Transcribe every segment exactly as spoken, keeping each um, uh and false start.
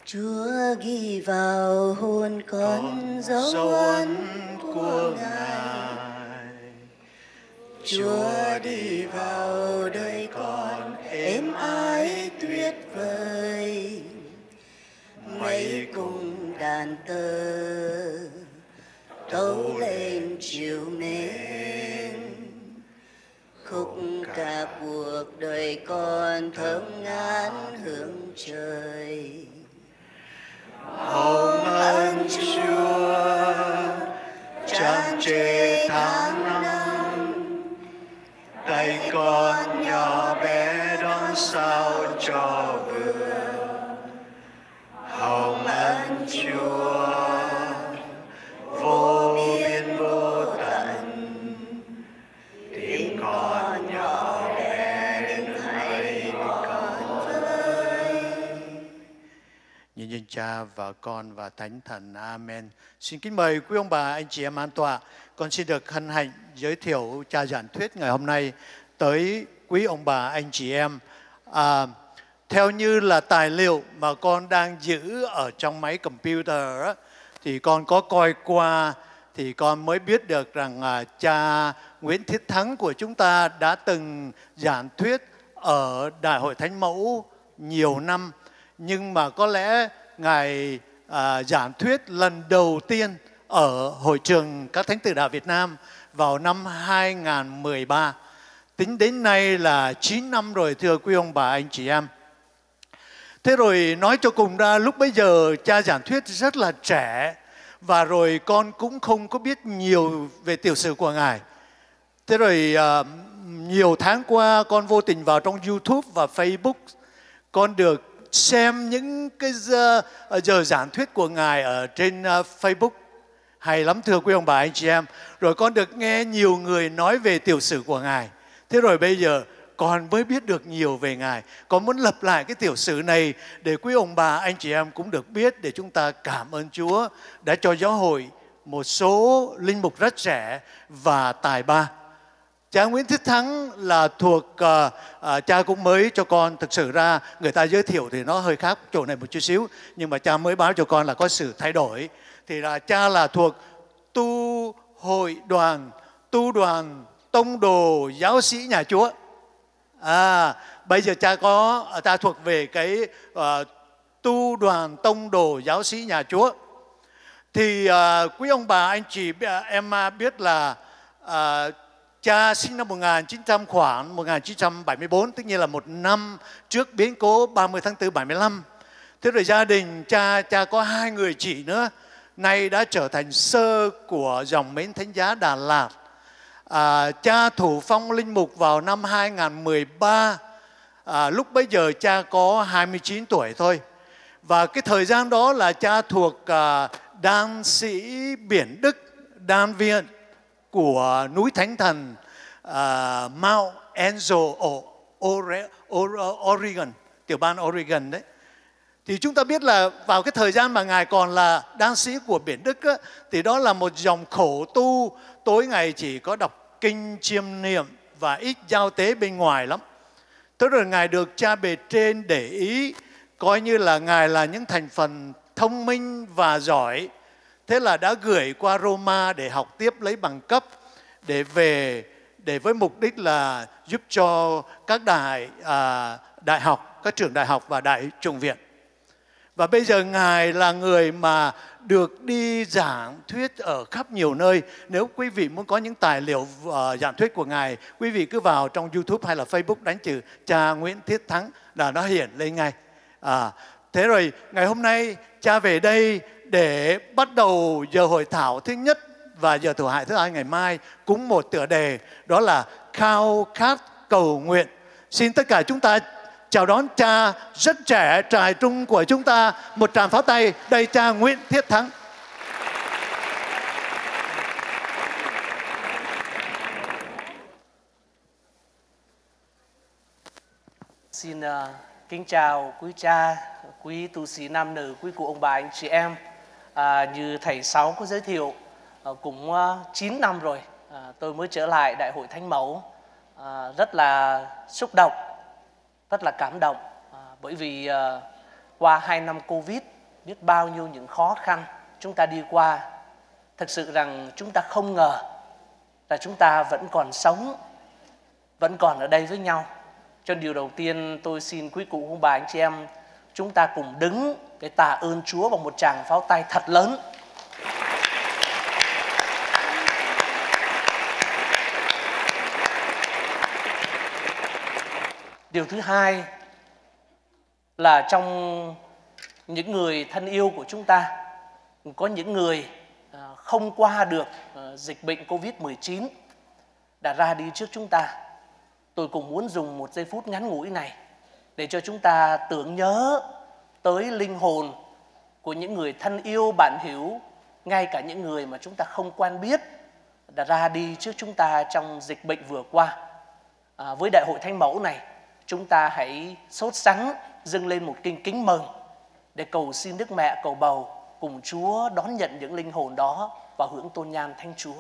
Chúa ghi vào hồn con dấu ấn của Ngài. Chúa đi vào đời con êm ái tuyệt vời. Mây cùng đàn tơ tấu lên chiều mến. Khúc ca cuộc đời con thơm ngát hương trời. Hồng ân Chúa tràn trề tháng năm, tay con nhỏ bé đón sao cho vừa. Hồng ân Chúa vô biên vô tận, tim con nhỏ bé đứng hãy con với. Nhân danh Cha và Con và Thánh Thần. Amen. Xin kính mời quý ông bà, anh chị em an tọa. Con xin được hân hạnh giới thiệu cha giảng thuyết ngày hôm nay tới quý ông bà, anh chị em. À, theo như là tài liệu mà con đang giữ ở trong máy computer á, thì con có coi qua thì con mới biết được rằng à, cha Nguyễn Thiết Thắng của chúng ta đã từng giảng thuyết ở Đại hội Thánh Mẫu nhiều năm. Nhưng mà có lẽ Ngài à, giảng thuyết lần đầu tiên ở Hội trường các Thánh Tử Đạo Việt Nam vào năm hai nghìn không trăm mười ba. Tính đến nay là chín năm rồi thưa quý ông bà, anh chị em. Thế rồi nói cho cùng ra, lúc bấy giờ cha giảng thuyết rất là trẻ, và rồi con cũng không có biết nhiều về tiểu sử của Ngài. Thế rồi à, nhiều tháng qua con vô tình vào trong YouTube và Facebook, con được xem những cái giờ, giờ giảng thuyết của Ngài ở trên uh, Facebook. Hay lắm thưa quý ông bà, anh chị em. Rồi con được nghe nhiều người nói về tiểu sử của Ngài. Thế rồi bây giờ con mới biết được nhiều về Ngài. Con muốn lập lại cái tiểu sử này để quý ông bà, anh chị em cũng được biết, để chúng ta cảm ơn Chúa đã cho giáo hội một số linh mục rất trẻ và tài ba. Cha Nguyễn Thiết Thắng là thuộc, uh, uh, cha cũng mới cho con, thực sự ra người ta giới thiệu thì nó hơi khác chỗ này một chút xíu, nhưng mà cha mới báo cho con là có sự thay đổi. Thì là cha là thuộc tu hội đoàn, tu đoàn tông đồ giáo sĩ nhà Chúa. À, bây giờ cha có, ta thuộc về cái uh, tu đoàn tông đồ giáo sĩ nhà Chúa. Thì uh, quý ông bà, anh chị em biết là uh, cha sinh năm một nghìn chín trăm khoảng một nghìn chín trăm bảy mươi tư, tức như là một năm trước biến cố ba mươi tháng tư bảy mươi lăm. Thế rồi gia đình cha, cha có hai người chị nữa, nay đã trở thành sơ của dòng Mến Thánh Giá Đà Lạt. À, cha thủ phong linh mục vào năm hai nghìn không trăm mười ba, à, lúc bấy giờ cha có hai mươi chín tuổi thôi. Và cái thời gian đó là cha thuộc à, đan sĩ Biển Đức, đan viện của núi Thánh Thần uh, Mount Angel ở Oregon, tiểu bang Oregon đấy. Thì chúng ta biết là vào cái thời gian mà Ngài còn là đan sĩ của Biển Đức á, thì đó là một dòng khổ tu, tối ngày chỉ có đọc kinh chiêm niệm và ít giao tế bên ngoài lắm. Thế rồi Ngài được cha bề trên để ý, coi như là Ngài là những thành phần thông minh và giỏi. Thế là đã gửi qua Roma để học tiếp lấy bằng cấp, để về để với mục đích là giúp cho các đại à, đại học, các trường đại học và đại chủng viện. Và bây giờ Ngài là người mà được đi giảng thuyết ở khắp nhiều nơi. Nếu quý vị muốn có những tài liệu uh, giảng thuyết của Ngài, quý vị cứ vào trong YouTube hay là Facebook đánh chữ cha Nguyễn Thiết Thắng là nó hiện lên ngay. À, thế rồi ngày hôm nay cha về đây để bắt đầu giờ hội thảo thứ nhất và giờ thử hại thứ hai ngày mai, cũng một tựa đề, đó là khao khát cầu nguyện. Xin tất cả chúng ta chào đón cha rất trẻ, trài trung của chúng ta, một tràng pháo tay đầy cha Nguyễn Thiết Thắng. Xin uh, kính chào quý cha, quý tu sĩ nam nữ, quý cụ ông bà, anh chị em. À, như thầy Sáu có giới thiệu, uh, cũng uh, chín năm rồi uh, tôi mới trở lại Đại hội Thánh Mẫu. Uh, rất là xúc động, rất là cảm động, uh, bởi vì uh, qua hai năm Covid biết bao nhiêu những khó khăn chúng ta đi qua. Thực sự rằng chúng ta không ngờ là chúng ta vẫn còn sống, vẫn còn ở đây với nhau. Cho nên điều đầu tiên tôi xin quý cụ ông bà anh chị em, chúng ta cùng đứng để tạ ơn Chúa bằng một tràng pháo tay thật lớn. Điều thứ hai là trong những người thân yêu của chúng ta, có những người không qua được dịch bệnh Covid mười chín đã ra đi trước chúng ta. Tôi cũng muốn dùng một giây phút ngắn ngủi này để cho chúng ta tưởng nhớ tới linh hồn của những người thân yêu bạn hữu, ngay cả những người mà chúng ta không quen biết đã ra đi trước chúng ta trong dịch bệnh vừa qua. À, với Đại hội Thánh Mẫu này, chúng ta hãy sốt sắng dâng lên một kinh kính mừng để cầu xin Đức Mẹ cầu bầu cùng Chúa đón nhận những linh hồn đó và hưởng tôn nhan Thánh Chúa.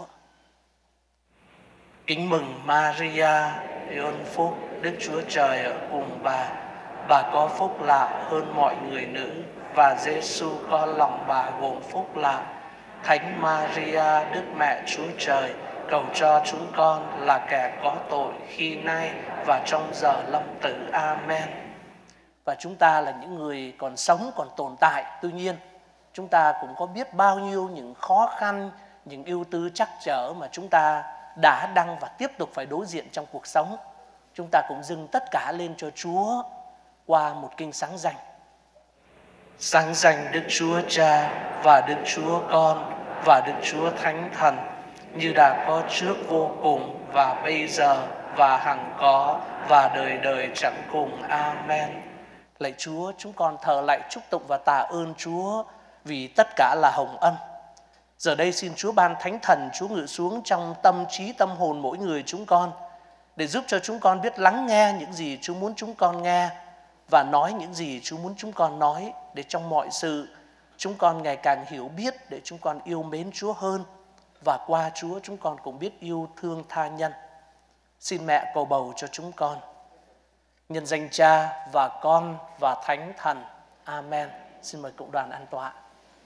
Kính mừng Maria, ơn phúc, Đức Chúa Trời ở cùng bà. Bà có phúc lạ hơn mọi người nữ, và Giêsu con lòng bà gồm phúc lạ. Thánh Maria, Đức Mẹ Chúa Trời, cầu cho chúng con là kẻ có tội khi nay và trong giờ lâm tử. Amen. Và chúng ta là những người còn sống, còn tồn tại. Tuy nhiên, chúng ta cũng có biết bao nhiêu những khó khăn, những ưu tư trắc trở mà chúng ta đã, đang và tiếp tục phải đối diện trong cuộc sống. Chúng ta cũng dâng tất cả lên cho Chúa qua một kinh sáng danh. Sáng danh Đức Chúa Cha và Đức Chúa Con và Đức Chúa Thánh Thần, như đã có trước vô cùng và bây giờ và hằng có và đời đời chẳng cùng. Amen. Lạy Chúa, chúng con thờ lạy chúc tụng và tạ ơn Chúa vì tất cả là hồng ân. Giờ đây xin Chúa ban Thánh Thần Chúa ngự xuống trong tâm trí tâm hồn mỗi người chúng con, để giúp cho chúng con biết lắng nghe những gì Chúa muốn chúng con nghe và nói những gì Chúa muốn chúng con nói, để trong mọi sự chúng con ngày càng hiểu biết, để chúng con yêu mến Chúa hơn, và qua Chúa chúng con cũng biết yêu thương tha nhân. Xin Mẹ cầu bầu cho chúng con. Nhân danh Cha và Con và Thánh Thần. Amen. Xin mời cộng đoàn an tọa.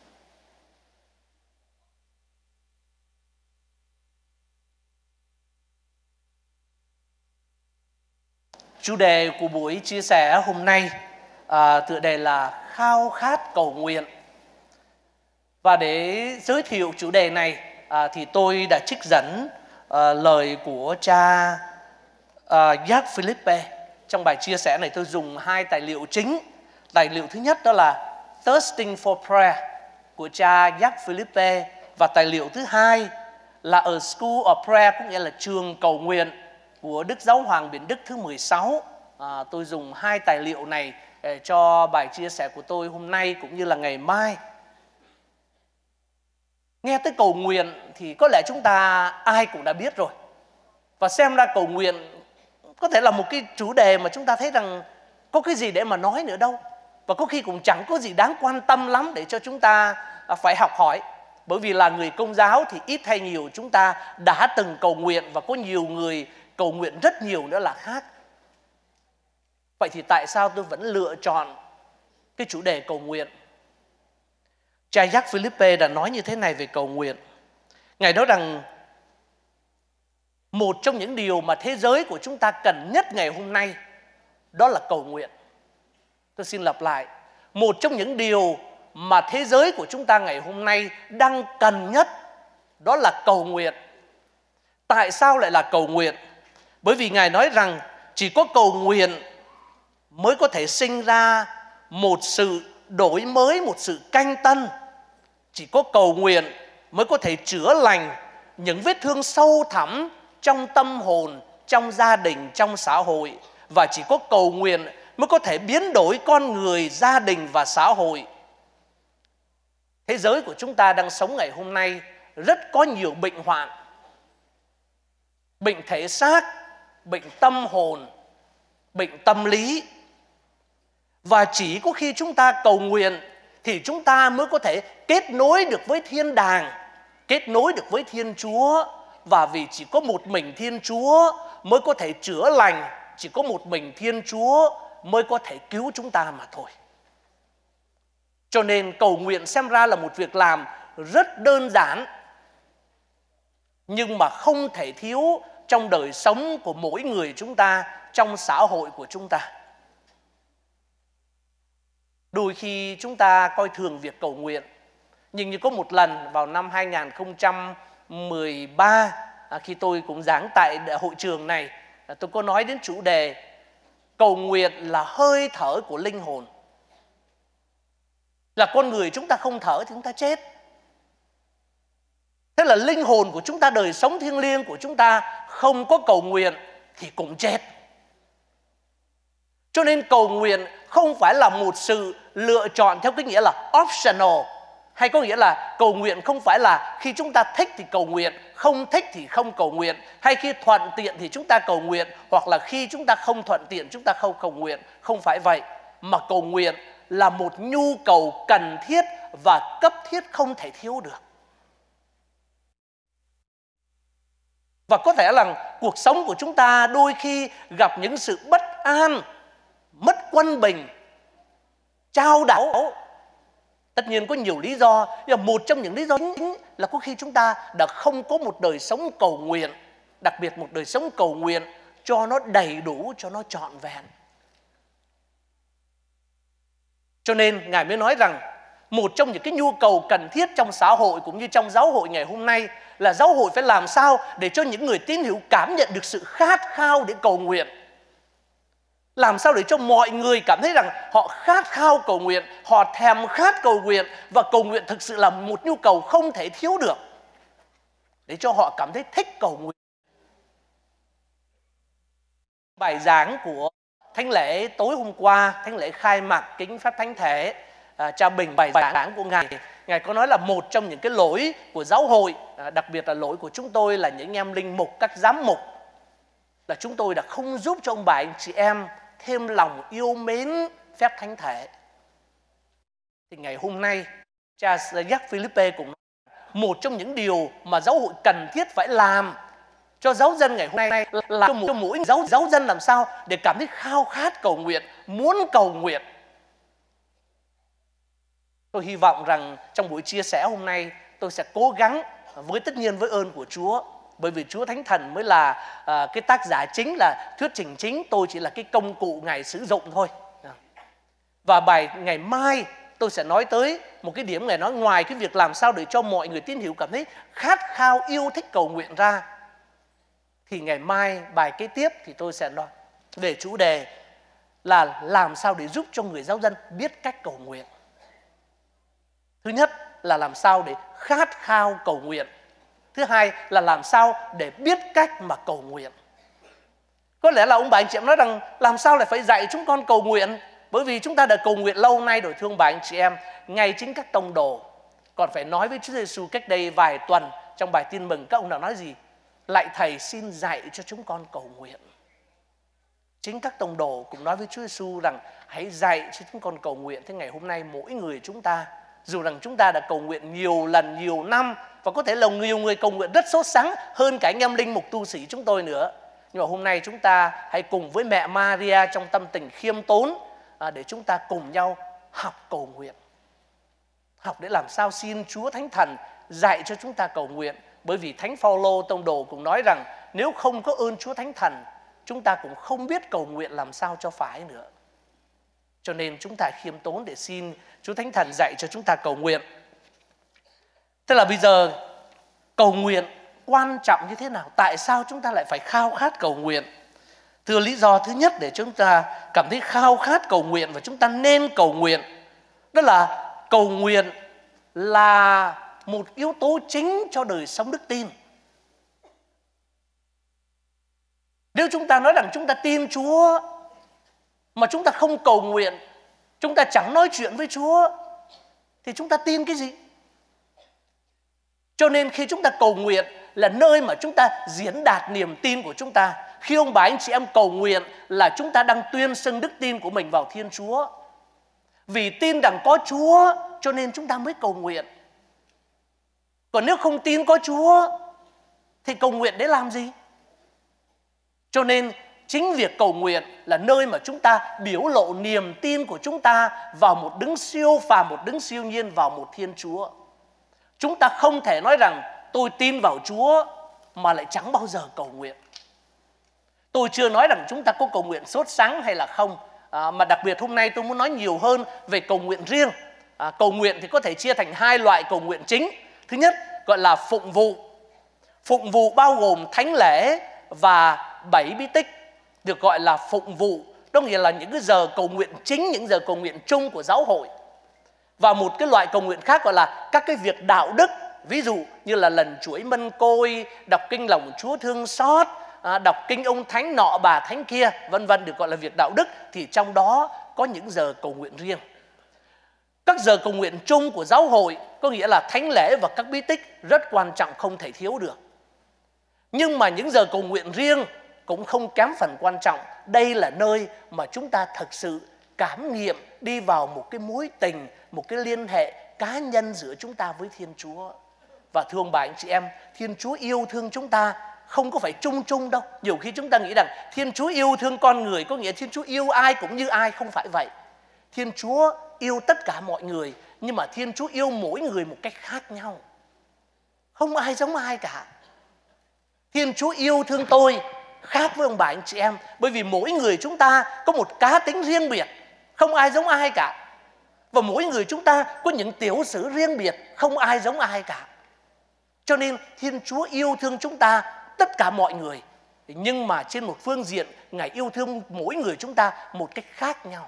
Chủ đề của buổi chia sẻ hôm nay à, tựa đề là khao khát cầu nguyện. Và để giới thiệu chủ đề này à, thì tôi đã trích dẫn à, lời của cha à, Jacques Philippe. Trong bài chia sẻ này tôi dùng hai tài liệu chính. Tài liệu thứ nhất đó là Thirsting for Prayer của cha Jacques Philippe, và tài liệu thứ hai là A School of Prayer, cũng nghĩa là trường cầu nguyện của Đức Giáo hoàng Biển Đức thứ mười sáu. À, tôi dùng hai tài liệu này để cho bài chia sẻ của tôi hôm nay cũng như là ngày mai. Nghe tới cầu nguyện thì có lẽ chúng ta ai cũng đã biết rồi. Và xem ra cầu nguyện có thể là một cái chủ đề mà chúng ta thấy rằng có cái gì để mà nói nữa đâu. Và có khi cũng chẳng có gì đáng quan tâm lắm để cho chúng ta phải học hỏi. Bởi vì là người Công giáo thì ít hay nhiều chúng ta đã từng cầu nguyện, và có nhiều người cầu nguyện rất nhiều nữa là khác. Vậy thì tại sao tôi vẫn lựa chọn cái chủ đề cầu nguyện? Cha Jacques Philippe đã nói như thế này về cầu nguyện. Ngài nói rằng một trong những điều mà thế giới của chúng ta cần nhất ngày hôm nay đó là cầu nguyện. Tôi xin lặp lại. Một trong những điều mà thế giới của chúng ta ngày hôm nay đang cần nhất đó là cầu nguyện. Tại sao lại là cầu nguyện? Bởi vì Ngài nói rằng chỉ có cầu nguyện mới có thể sinh ra một sự đổi mới, một sự canh tân. Chỉ có cầu nguyện mới có thể chữa lành những vết thương sâu thẳm trong tâm hồn, trong gia đình, trong xã hội. Và chỉ có cầu nguyện mới có thể biến đổi con người, gia đình và xã hội. Thế giới của chúng ta đang sống ngày hôm nay rất có nhiều bệnh hoạn. Bệnh thể xác, bệnh tâm hồn, bệnh tâm lý. Và chỉ có khi chúng ta cầu nguyện thì chúng ta mới có thể kết nối được với thiên đàng, kết nối được với Thiên Chúa. Và vì chỉ có một mình Thiên Chúa mới có thể chữa lành, chỉ có một mình Thiên Chúa mới có thể cứu chúng ta mà thôi. Cho nên cầu nguyện xem ra là một việc làm rất đơn giản, nhưng mà không thể thiếu trong đời sống của mỗi người chúng ta, trong xã hội của chúng ta. Đôi khi chúng ta coi thường việc cầu nguyện, nhưng như có một lần vào năm hai nghìn không trăm mười ba, khi tôi cũng giảng tại hội trường này, tôi có nói đến chủ đề cầu nguyện là hơi thở của linh hồn. Là con người chúng ta không thở thì chúng ta chết. Thế là linh hồn của chúng ta, đời sống thiêng liêng của chúng ta không có cầu nguyện thì cũng chết. Cho nên cầu nguyện không phải là một sự lựa chọn theo cái nghĩa là optional, hay có nghĩa là cầu nguyện không phải là khi chúng ta thích thì cầu nguyện, không thích thì không cầu nguyện, hay khi thuận tiện thì chúng ta cầu nguyện, hoặc là khi chúng ta không thuận tiện chúng ta không cầu nguyện. Không phải vậy, mà cầu nguyện là một nhu cầu cần thiết và cấp thiết không thể thiếu được. Và có thể là cuộc sống của chúng ta đôi khi gặp những sự bất an, mất quân bình, chao đảo. Tất nhiên có nhiều lý do, nhưng mà một trong những lý do chính là có khi chúng ta đã không có một đời sống cầu nguyện, đặc biệt một đời sống cầu nguyện cho nó đầy đủ, cho nó trọn vẹn. Cho nên Ngài mới nói rằng một trong những cái nhu cầu cần thiết trong xã hội cũng như trong giáo hội ngày hôm nay là giáo hội phải làm sao để cho những người tín hữu cảm nhận được sự khát khao để cầu nguyện. Làm sao để cho mọi người cảm thấy rằng họ khát khao cầu nguyện, họ thèm khát cầu nguyện, và cầu nguyện thực sự là một nhu cầu không thể thiếu được, để cho họ cảm thấy thích cầu nguyện. Bài giảng của thánh lễ tối hôm qua, thánh lễ khai mạc kính phép thánh thể, à, cha Bình bài giảng của Ngài, Ngài có nói là một trong những cái lỗi của giáo hội, à, đặc biệt là lỗi của chúng tôi là những em linh mục, các giám mục, là chúng tôi đã không giúp cho ông bà anh chị em thêm lòng yêu mến phép thánh thể. Thì ngày hôm nay cha Jacques Philippe cũng nói một trong những điều mà giáo hội cần thiết phải làm cho giáo dân ngày hôm nay là cho mỗi giáo, giáo dân làm sao để cảm thấy khao khát cầu nguyện, muốn cầu nguyện. Tôi hy vọng rằng trong buổi chia sẻ hôm nay tôi sẽ cố gắng, với tất nhiên với ơn của Chúa, bởi vì Chúa Thánh Thần mới là à, cái tác giả chính, là thuyết trình chính, tôi chỉ là cái công cụ Ngài sử dụng thôi. Và bài ngày mai tôi sẽ nói tới một cái điểm Ngài nói, ngoài cái việc làm sao để cho mọi người tín hữu cảm thấy khát khao yêu thích cầu nguyện ra, thì ngày mai bài kế tiếp thì tôi sẽ nói về chủ đề là làm sao để giúp cho người giáo dân biết cách cầu nguyện. Thứ nhất là làm sao để khát khao cầu nguyện. Thứ hai là làm sao để biết cách mà cầu nguyện. Có lẽ là ông bà anh chị em nói rằng làm sao lại phải dạy chúng con cầu nguyện, bởi vì chúng ta đã cầu nguyện lâu nay rồi. Thưa ông bà anh chị em, ngay chính các tông đồ còn phải nói với Chúa Giêsu cách đây vài tuần trong bài tin mừng, các ông đã nói gì? Lạy Thầy xin dạy cho chúng con cầu nguyện. Chính các tông đồ cũng nói với Chúa Giêsu rằng hãy dạy cho chúng con cầu nguyện. Thế ngày hôm nay mỗi người chúng ta, dù rằng chúng ta đã cầu nguyện nhiều lần, nhiều năm, và có thể là nhiều người cầu nguyện rất sốt sắng hơn cả anh em linh mục tu sĩ chúng tôi nữa, nhưng mà hôm nay chúng ta hãy cùng với mẹ Maria trong tâm tình khiêm tốn à, để chúng ta cùng nhau học cầu nguyện. Học để làm sao xin Chúa Thánh Thần dạy cho chúng ta cầu nguyện. Bởi vì Thánh Phaolô tông đồ cũng nói rằng nếu không có ơn Chúa Thánh Thần, chúng ta cũng không biết cầu nguyện làm sao cho phải nữa. Cho nên chúng ta khiêm tốn để xin Chúa Thánh Thần dạy cho chúng ta cầu nguyện. Thế là bây giờ cầu nguyện quan trọng như thế nào? Tại sao chúng ta lại phải khao khát cầu nguyện? Thưa, lý do thứ nhất để chúng ta cảm thấy khao khát cầu nguyện và chúng ta nên cầu nguyện, đó là cầu nguyện là một yếu tố chính cho đời sống đức tin. Nếu chúng ta nói rằng chúng ta tin Chúa mà chúng ta không cầu nguyện, chúng ta chẳng nói chuyện với Chúa, thì chúng ta tin cái gì? Cho nên khi chúng ta cầu nguyện là nơi mà chúng ta diễn đạt niềm tin của chúng ta. Khi ông bà anh chị em cầu nguyện là chúng ta đang tuyên xưng đức tin của mình vào Thiên Chúa. Vì tin rằng có Chúa cho nên chúng ta mới cầu nguyện. Còn nếu không tin có Chúa thì cầu nguyện để làm gì? Cho nên Chính việc cầu nguyện là nơi mà chúng ta biểu lộ niềm tin của chúng ta vào một đấng siêu phàm, một đấng siêu nhiên, vào một Thiên Chúa. Chúng ta không thể nói rằng tôi tin vào Chúa mà lại chẳng bao giờ cầu nguyện. Tôi chưa nói rằng chúng ta có cầu nguyện sốt sắng hay là không, à, mà đặc biệt hôm nay tôi muốn nói nhiều hơn về cầu nguyện riêng. À, cầu nguyện thì có thể chia thành hai loại cầu nguyện chính. Thứ nhất gọi là phụng vụ. Phụng vụ bao gồm thánh lễ và bảy bí tích, được gọi là phụng vụ. Đó nghĩa là những cái giờ cầu nguyện chính, những giờ cầu nguyện chung của giáo hội. Và một cái loại cầu nguyện khác gọi là các cái việc đạo đức. Ví dụ như là lần chuỗi mân côi, đọc kinh lòng Chúa thương xót, à, đọc kinh ông thánh nọ bà thánh kia, vân vân, được gọi là việc đạo đức. Thì trong đó có những giờ cầu nguyện riêng. Các giờ cầu nguyện chung của giáo hội, có nghĩa là thánh lễ và các bí tích, rất quan trọng, không thể thiếu được. Nhưng mà những giờ cầu nguyện riêng cũng không kém phần quan trọng. Đây là nơi mà chúng ta thực sự cảm nghiệm đi vào một cái mối tình, một cái liên hệ cá nhân giữa chúng ta với Thiên Chúa. Và thưa ông bà anh chị em, Thiên Chúa yêu thương chúng ta không có phải chung chung đâu. Nhiều khi chúng ta nghĩ rằng Thiên Chúa yêu thương con người có nghĩa Thiên Chúa yêu ai cũng như ai. Không phải vậy. Thiên Chúa yêu tất cả mọi người, nhưng mà Thiên Chúa yêu mỗi người một cách khác nhau. Không ai giống ai cả. Thiên Chúa yêu thương tôi khác với ông bà anh chị em, bởi vì mỗi người chúng ta có một cá tính riêng biệt, không ai giống ai cả. Và mỗi người chúng ta có những tiểu sử riêng biệt, không ai giống ai cả. Cho nên Thiên Chúa yêu thương chúng ta, tất cả mọi người. Nhưng mà trên một phương diện, Ngài yêu thương mỗi người chúng ta một cách khác nhau.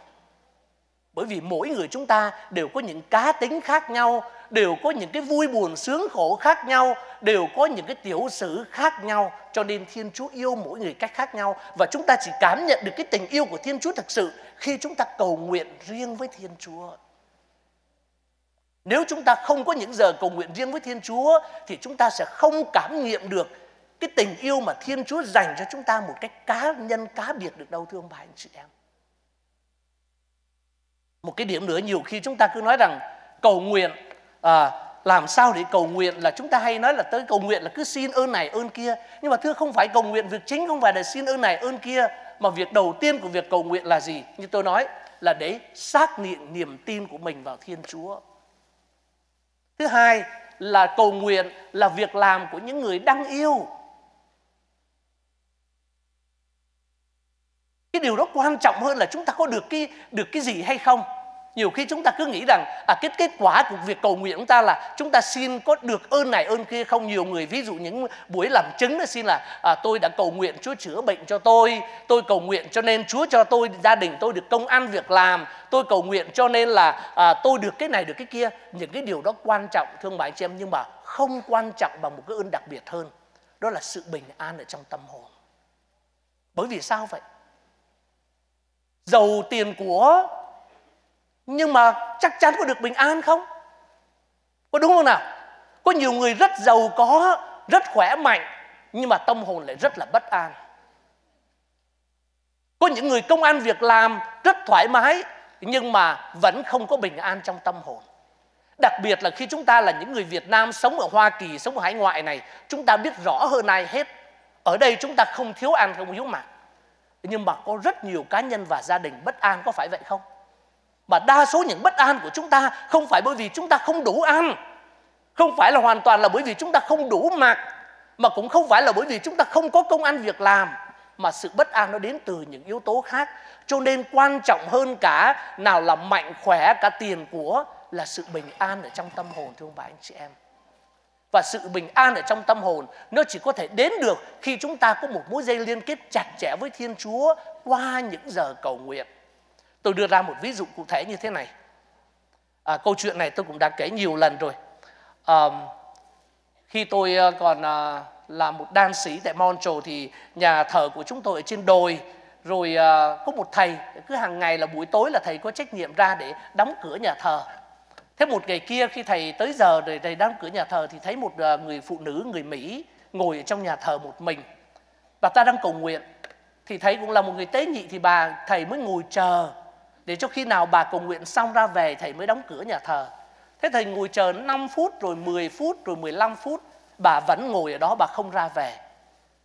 Bởi vì mỗi người chúng ta đều có những cá tính khác nhau, đều có những cái vui buồn sướng khổ khác nhau, đều có những cái tiểu sử khác nhau. Cho nên Thiên Chúa yêu mỗi người cách khác nhau. Và chúng ta chỉ cảm nhận được cái tình yêu của Thiên Chúa thực sự khi chúng ta cầu nguyện riêng với Thiên Chúa. Nếu chúng ta không có những giờ cầu nguyện riêng với Thiên Chúa thì chúng ta sẽ không cảm nghiệm được cái tình yêu mà Thiên Chúa dành cho chúng ta một cách cá nhân, cá biệt được đâu, thưa ông bà anh chị em. Một cái điểm nữa, nhiều khi chúng ta cứ nói rằng cầu nguyện, à, làm sao để cầu nguyện, là chúng ta hay nói là tới cầu nguyện là cứ xin ơn này ơn kia. Nhưng mà thưa, không phải cầu nguyện việc chính không phải là xin ơn này ơn kia, mà việc đầu tiên của việc cầu nguyện là gì? Như tôi nói là để xác định niềm tin của mình vào Thiên Chúa. Thứ hai là cầu nguyện là việc làm của những người đang yêu. Cái điều đó quan trọng hơn là chúng ta có được cái, được cái gì hay không. Nhiều khi chúng ta cứ nghĩ rằng à, cái kết quả của việc cầu nguyện của chúng ta là chúng ta xin có được ơn này ơn kia không. Nhiều người ví dụ những buổi làm chứng là xin là à, tôi đã cầu nguyện Chúa chữa bệnh cho tôi, tôi cầu nguyện cho nên Chúa cho tôi, gia đình tôi được công ăn việc làm, tôi cầu nguyện cho nên là à, tôi được cái này được cái kia. Những cái điều đó quan trọng, thương bà anh chị em, nhưng mà không quan trọng bằng một cái ơn đặc biệt hơn. Đó là sự bình an ở trong tâm hồn. Bởi vì sao vậy? Giàu tiền của nhưng mà chắc chắn có được bình an không? Có đúng không nào? Có nhiều người rất giàu có, rất khỏe mạnh, nhưng mà tâm hồn lại rất là bất an. Có những người công ăn việc làm rất thoải mái, nhưng mà vẫn không có bình an trong tâm hồn. Đặc biệt là khi chúng ta là những người Việt Nam sống ở Hoa Kỳ, sống ở hải ngoại này, chúng ta biết rõ hơn ai hết. Ở đây chúng ta không thiếu ăn, không thiếu mặc. Nhưng mà có rất nhiều cá nhân và gia đình bất an, có phải vậy không? Mà đa số những bất an của chúng ta không phải bởi vì chúng ta không đủ ăn, không phải là hoàn toàn là bởi vì chúng ta không đủ mặc, mà cũng không phải là bởi vì chúng ta không có công ăn việc làm, mà sự bất an nó đến từ những yếu tố khác. Cho nên quan trọng hơn cả nào là mạnh khỏe, cả tiền của, là sự bình an ở trong tâm hồn, thưa ông bà anh chị em. Và sự bình an ở trong tâm hồn nó chỉ có thể đến được khi chúng ta có một mối dây liên kết chặt chẽ với Thiên Chúa qua những giờ cầu nguyện. Tôi đưa ra một ví dụ cụ thể như thế này. À, câu chuyện này tôi cũng đã kể nhiều lần rồi. À, khi tôi còn à, là một đan sĩ tại Montreal thì nhà thờ của chúng tôi ở trên đồi. Rồi à, có một thầy, cứ hàng ngày là buổi tối là thầy có trách nhiệm ra để đóng cửa nhà thờ. Thế một ngày kia khi thầy tới giờ rồi thầy đóng cửa nhà thờ thì thấy một người phụ nữ, người Mỹ ngồi ở trong nhà thờ một mình. Bà ta đang cầu nguyện. Thì thầy cũng là một người tế nhị, thì bà thầy mới ngồi chờ để cho khi nào bà cầu nguyện xong ra về thầy mới đóng cửa nhà thờ. Thế thầy ngồi chờ năm phút, rồi mười phút, rồi mười lăm phút, bà vẫn ngồi ở đó, bà không ra về.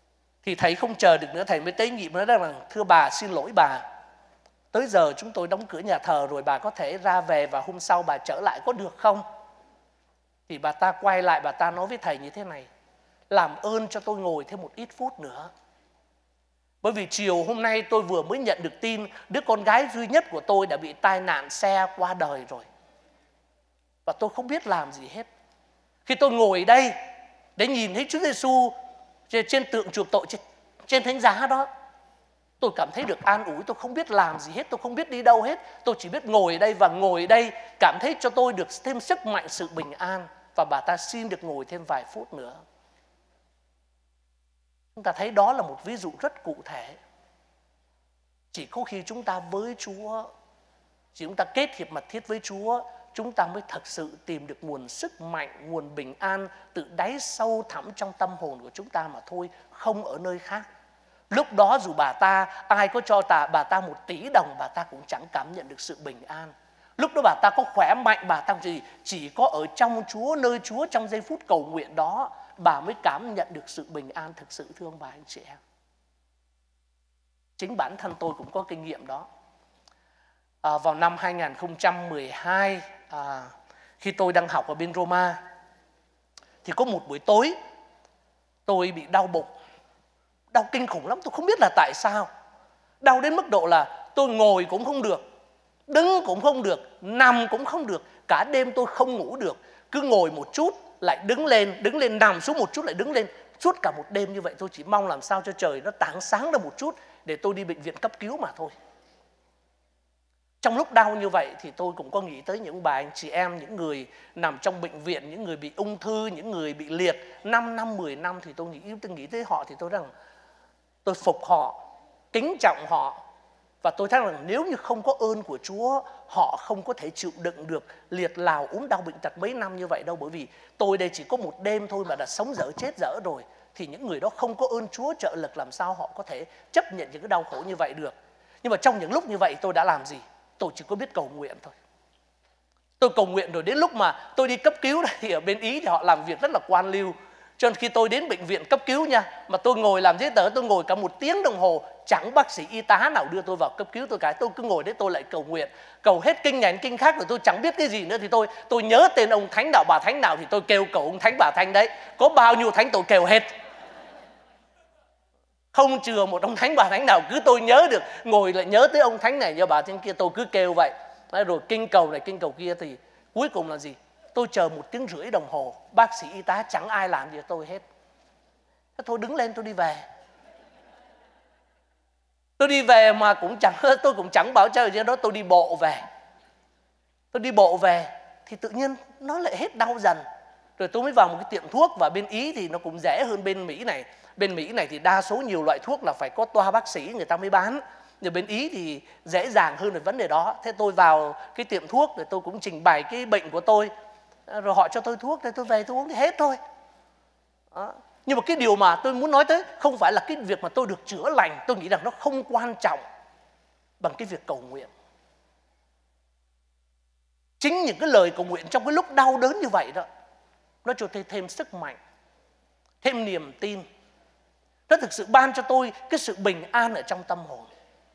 thì thầy không chờ được nữa, thầy mới tế nhị mới nói rằng thưa bà, xin lỗi bà, tới giờ chúng tôi đóng cửa nhà thờ rồi, bà có thể ra về và hôm sau bà trở lại có được không? Thì bà ta quay lại, bà ta nói với thầy như thế này: làm ơn cho tôi ngồi thêm một ít phút nữa. Bởi vì chiều hôm nay tôi vừa mới nhận được tin đứa con gái duy nhất của tôi đã bị tai nạn xe qua đời rồi. Và tôi không biết làm gì hết. Khi tôi ngồi đây để nhìn thấy Chúa Giêsu trên tượng chuộc tội, trên, trên thánh giá đó, tôi cảm thấy được an ủi. Tôi không biết làm gì hết, tôi không biết đi đâu hết. Tôi chỉ biết ngồi ở đây, và ngồi ở đây cảm thấy cho tôi được thêm sức mạnh, sự bình an. Và bà ta xin được ngồi thêm vài phút nữa. Chúng ta thấy đó là một ví dụ rất cụ thể. Chỉ có khi chúng ta với Chúa, chỉ chúng ta kết hiệp mật thiết với Chúa, chúng ta mới thật sự tìm được nguồn sức mạnh, nguồn bình an từ đáy sâu thẳm trong tâm hồn của chúng ta mà thôi, không ở nơi khác. Lúc đó dù bà ta, ai có cho ta, bà ta một tỷ đồng, bà ta cũng chẳng cảm nhận được sự bình an. Lúc đó bà ta có khỏe mạnh, bà ta gì, chỉ có ở trong Chúa, nơi Chúa, trong giây phút cầu nguyện đó, bà mới cảm nhận được sự bình an thực sự, thưa ông bà anh chị em. Chính bản thân tôi cũng có kinh nghiệm đó. À, vào năm hai nghìn không trăm mười hai, à, khi tôi đang học ở bên Roma, thì có một buổi tối tôi bị đau bụng, đau kinh khủng lắm. Tôi không biết là tại sao. Đau đến mức độ là tôi ngồi cũng không được, đứng cũng không được, nằm cũng không được. Cả đêm tôi không ngủ được. Cứ ngồi một chút lại đứng lên, đứng lên nằm xuống một chút lại đứng lên. Suốt cả một đêm như vậy. Tôi chỉ mong làm sao cho trời nó tảng sáng ra một chút để tôi đi bệnh viện cấp cứu mà thôi. Trong lúc đau như vậy thì tôi cũng có nghĩ tới những bà anh chị em, những người nằm trong bệnh viện, những người bị ung thư, những người bị liệt năm năm, mười năm. Thì tôi nghĩ, tôi nghĩ tới họ thì tôi rằng tôi phục họ, kính trọng họ. Và tôi thấy rằng nếu như không có ơn của Chúa, họ không có thể chịu đựng được liệt lào ốm đau bệnh tật mấy năm như vậy đâu. Bởi vì tôi đây chỉ có một đêm thôi mà đã sống dở chết dở rồi. Thì những người đó không có ơn Chúa trợ lực, làm sao họ có thể chấp nhận những cái đau khổ như vậy được. Nhưng mà trong những lúc như vậy tôi đã làm gì? Tôi chỉ có biết cầu nguyện thôi. Tôi cầu nguyện rồi đến lúc mà tôi đi cấp cứu thì ở bên Ý thì họ làm việc rất là quan liêu. Cho nên khi tôi đến bệnh viện cấp cứu nha, mà tôi ngồi làm giấy tờ, tôi ngồi cả một tiếng đồng hồ, chẳng bác sĩ y tá nào đưa tôi vào cấp cứu tôi cả. Tôi cứ ngồi đấy tôi lại cầu nguyện, cầu hết kinh nhánh kinh khác rồi tôi chẳng biết cái gì nữa. Thì tôi tôi nhớ tên ông thánh nào bà thánh nào thì tôi kêu cầu ông thánh bà thánh đấy. Có bao nhiêu thánh tôi kêu hết, không chừa một ông thánh bà thánh nào. Cứ tôi nhớ được, ngồi lại nhớ tới ông thánh này nhớ bà thánh kia, tôi cứ kêu vậy. Rồi kinh cầu này kinh cầu kia. Thì cuối cùng là gì? Tôi chờ một tiếng rưỡi đồng hồ, bác sĩ y tá chẳng ai làm gì tôi hết. Thế thôi đứng lên tôi đi về. Tôi đi về mà cũng chẳng, tôi cũng chẳng bảo chơi gì đó. Tôi đi bộ về. Tôi đi bộ về thì tự nhiên nó lại hết đau dần. Rồi tôi mới vào một cái tiệm thuốc, và bên Ý thì nó cũng rẻ hơn bên Mỹ này. Bên Mỹ này thì đa số nhiều loại thuốc là phải có toa bác sĩ người ta mới bán. Nhưng bên Ý thì dễ dàng hơn về vấn đề đó. Thế tôi vào cái tiệm thuốc rồi tôi cũng trình bày cái bệnh của tôi. Rồi họ cho tôi thuốc, rồi tôi về tôi uống thì hết thôi. Đó. Nhưng mà cái điều mà tôi muốn nói tới không phải là cái việc mà tôi được chữa lành. Tôi nghĩ rằng nó không quan trọng bằng cái việc cầu nguyện. Chính những cái lời cầu nguyện trong cái lúc đau đớn như vậy đó, nó cho tôi thêm sức mạnh, thêm niềm tin. Nó thực sự ban cho tôi cái sự bình an ở trong tâm hồn.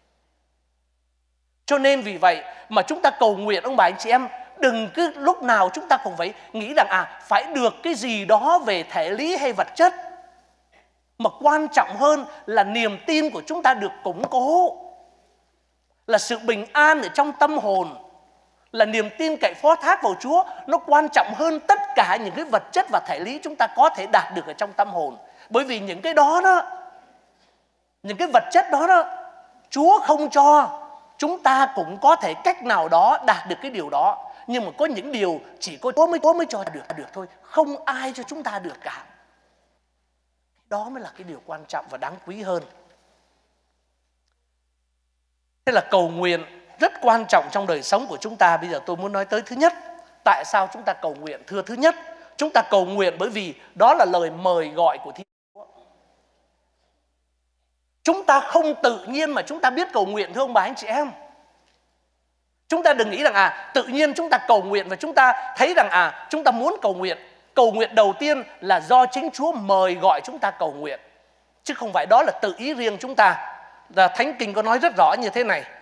Cho nên vì vậy mà chúng ta cầu nguyện, ông bà anh chị em, đừng cứ lúc nào chúng ta cũng phải nghĩ rằng à phải được cái gì đó về thể lý hay vật chất. Mà quan trọng hơn là niềm tin của chúng ta được củng cố, là sự bình an ở trong tâm hồn, là niềm tin cậy phó thác vào Chúa. Nó quan trọng hơn tất cả những cái vật chất và thể lý chúng ta có thể đạt được ở trong tâm hồn. Bởi vì những cái đó đó, những cái vật chất đó đó, Chúa không cho. Chúng ta cũng có thể cách nào đó đạt được cái điều đó. Nhưng mà có những điều chỉ có Chúa mới, Chúa mới cho được, được thôi. Không ai cho chúng ta được cả. Đó mới là cái điều quan trọng và đáng quý hơn. Thế là cầu nguyện rất quan trọng trong đời sống của chúng ta. Bây giờ tôi muốn nói tới thứ nhất, tại sao chúng ta cầu nguyện? Thưa, thứ nhất, chúng ta cầu nguyện bởi vì đó là lời mời gọi của Thiên Chúa. Chúng ta không tự nhiên mà chúng ta biết cầu nguyện, thưa ông bà anh chị em. Chúng ta đừng nghĩ rằng à tự nhiên chúng ta cầu nguyện và chúng ta thấy rằng à chúng ta muốn cầu nguyện. Cầu nguyện đầu tiên là do chính Chúa mời gọi chúng ta cầu nguyện. chứ không phải đó là tự ý riêng chúng ta. Và Thánh Kinh có nói rất rõ như thế này.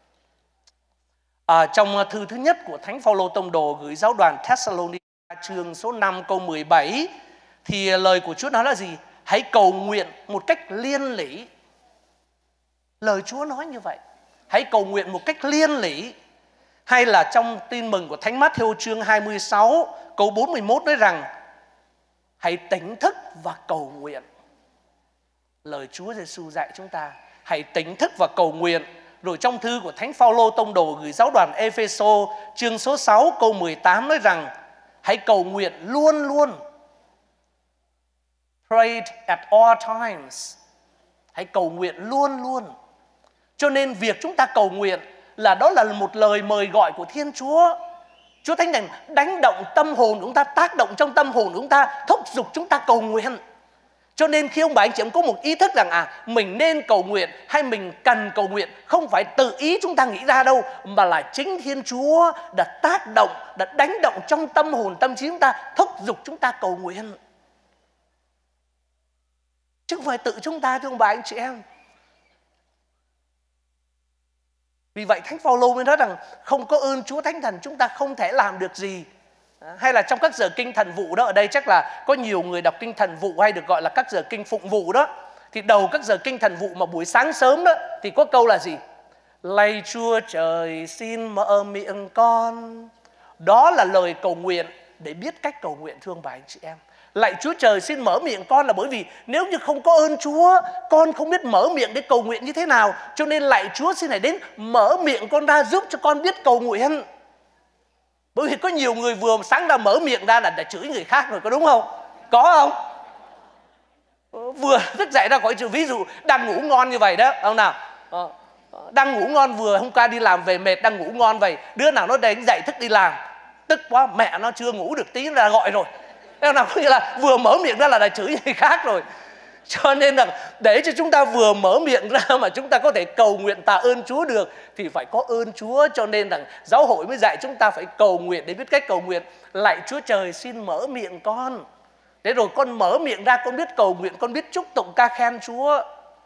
À, trong thư thứ nhất của Thánh Phaolô Tông đồ gửi giáo đoàn Thessalonica chương số năm câu mười bảy thì lời của Chúa nói là gì? Hãy cầu nguyện một cách liên lỉ. Lời Chúa nói như vậy. Hãy cầu nguyện một cách liên lỉ. Hay là trong tin mừng của Thánh Mát-thêu chương hai mươi sáu câu bốn mươi mốt nói rằng hãy tỉnh thức và cầu nguyện. Lời Chúa Giêsu dạy chúng ta hãy tỉnh thức và cầu nguyện. Rồi trong thư của Thánh Phaolô Tông đồ gửi giáo đoàn Ê-phê-sô chương số sáu câu mười tám nói rằng hãy cầu nguyện luôn luôn. Pray at all times. Hãy cầu nguyện luôn luôn. Cho nên việc chúng ta cầu nguyện là đó là một lời mời gọi của Thiên Chúa. Chúa Thánh Thần đánh động tâm hồn của chúng ta, tác động trong tâm hồn của chúng ta, thúc giục chúng ta cầu nguyện. Cho nên khi ông bà anh chị em có một ý thức rằng à mình nên cầu nguyện hay mình cần cầu nguyện, không phải tự ý chúng ta nghĩ ra đâu, mà là chính Thiên Chúa đã tác động, đã đánh động trong tâm hồn tâm trí chúng ta, thúc giục chúng ta cầu nguyện. Chứ không phải tự chúng ta thưa ông bà anh chị em. Vì vậy Thánh Phaolô mới nói rằng không có ơn Chúa Thánh Thần chúng ta không thể làm được gì. Hay là trong các giờ kinh thần vụ đó, ở đây chắc là có nhiều người đọc kinh thần vụ hay được gọi là các giờ kinh phụng vụ đó. Thì đầu các giờ kinh thần vụ mà buổi sáng sớm đó thì có câu là gì? Lạy Chúa trời xin mở miệng con. Đó là lời cầu nguyện để biết cách cầu nguyện thưa ông bà anh chị em. Lạy Chúa trời xin mở miệng con là bởi vì nếu như không có ơn Chúa, con không biết mở miệng để cầu nguyện như thế nào. Cho nên lạy Chúa xin hãy đến mở miệng con ra giúp cho con biết cầu nguyện. Bởi vì có nhiều người vừa sáng ra mở miệng ra là đã chửi người khác rồi, có đúng không? Có không? Vừa thức dậy ra khỏi chữ, ví dụ đang ngủ ngon như vậy đó, ông nào? Đang ngủ ngon, vừa hôm qua đi làm về mệt, đang ngủ ngon vậy, đứa nào nó đánh dậy thức đi làm, tức quá, mẹ nó chưa ngủ được tí là gọi rồi. Em nào có nghĩa là vừa mở miệng ra là đã chửi người khác rồi. Cho nên là để cho chúng ta vừa mở miệng ra mà chúng ta có thể cầu nguyện tạ ơn Chúa được thì phải có ơn Chúa. Cho nên rằng giáo hội mới dạy chúng ta phải cầu nguyện để biết cách cầu nguyện. Lạy Chúa trời xin mở miệng con. Để rồi con mở miệng ra, con biết cầu nguyện, con biết chúc tụng ca khen Chúa.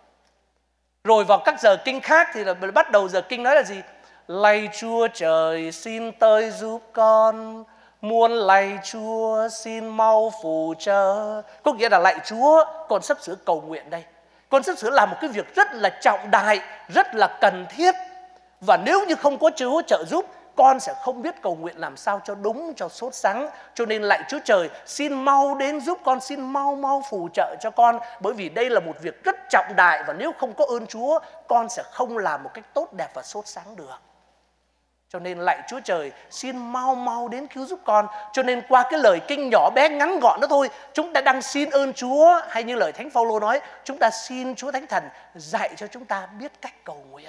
Rồi vào các giờ kinh khác thì là bắt đầu giờ kinh nói là gì? Lạy Chúa trời xin tới giúp con, muôn lạy Chúa xin mau phù trợ. Có nghĩa là lạy Chúa, con sắp sửa cầu nguyện đây. Con sắp sửa làm một cái việc rất là trọng đại, rất là cần thiết. Và nếu như không có Chúa trợ giúp, con sẽ không biết cầu nguyện làm sao cho đúng, cho sốt sắng. Cho nên lạy Chúa trời xin mau đến giúp con, xin mau mau phù trợ cho con. Bởi vì đây là một việc rất trọng đại, và nếu không có ơn Chúa, con sẽ không làm một cách tốt đẹp và sốt sáng được. Cho nên lạy Chúa trời xin mau mau đến cứu giúp con. Cho nên qua cái lời kinh nhỏ bé ngắn gọn đó thôi, chúng ta đang xin ơn Chúa. Hay như lời Thánh Phaolô nói, chúng ta xin Chúa Thánh Thần dạy cho chúng ta biết cách cầu nguyện.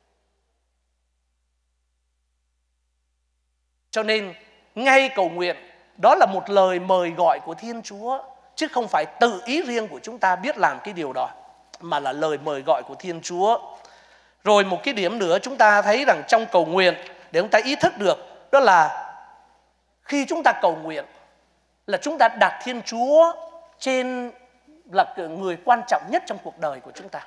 Cho nên ngay cầu nguyện đó là một lời mời gọi của Thiên Chúa, chứ không phải tự ý riêng của chúng ta biết làm cái điều đó, mà là lời mời gọi của Thiên Chúa. Rồi một cái điểm nữa chúng ta thấy rằng trong cầu nguyện, để chúng ta ý thức được, đó là khi chúng ta cầu nguyện là chúng ta đặt Thiên Chúa trên là người quan trọng nhất trong cuộc đời của chúng ta.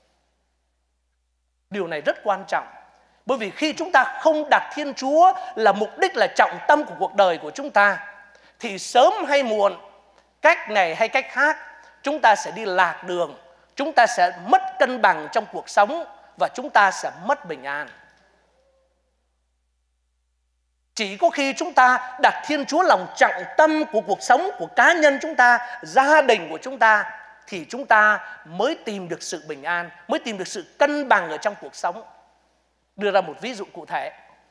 Điều này rất quan trọng. Bởi vì khi chúng ta không đặt Thiên Chúa là mục đích, là trọng tâm của cuộc đời của chúng ta, thì sớm hay muộn, cách này hay cách khác, chúng ta sẽ đi lạc đường, chúng ta sẽ mất cân bằng trong cuộc sống, và chúng ta sẽ mất bình an. Chỉ có khi chúng ta đặt Thiên Chúa lòng trọng tâm của cuộc sống của cá nhân chúng ta, gia đình của chúng ta, thì chúng ta mới tìm được sự bình an, mới tìm được sự cân bằng ở trong cuộc sống. Đưa ra một ví dụ cụ thể.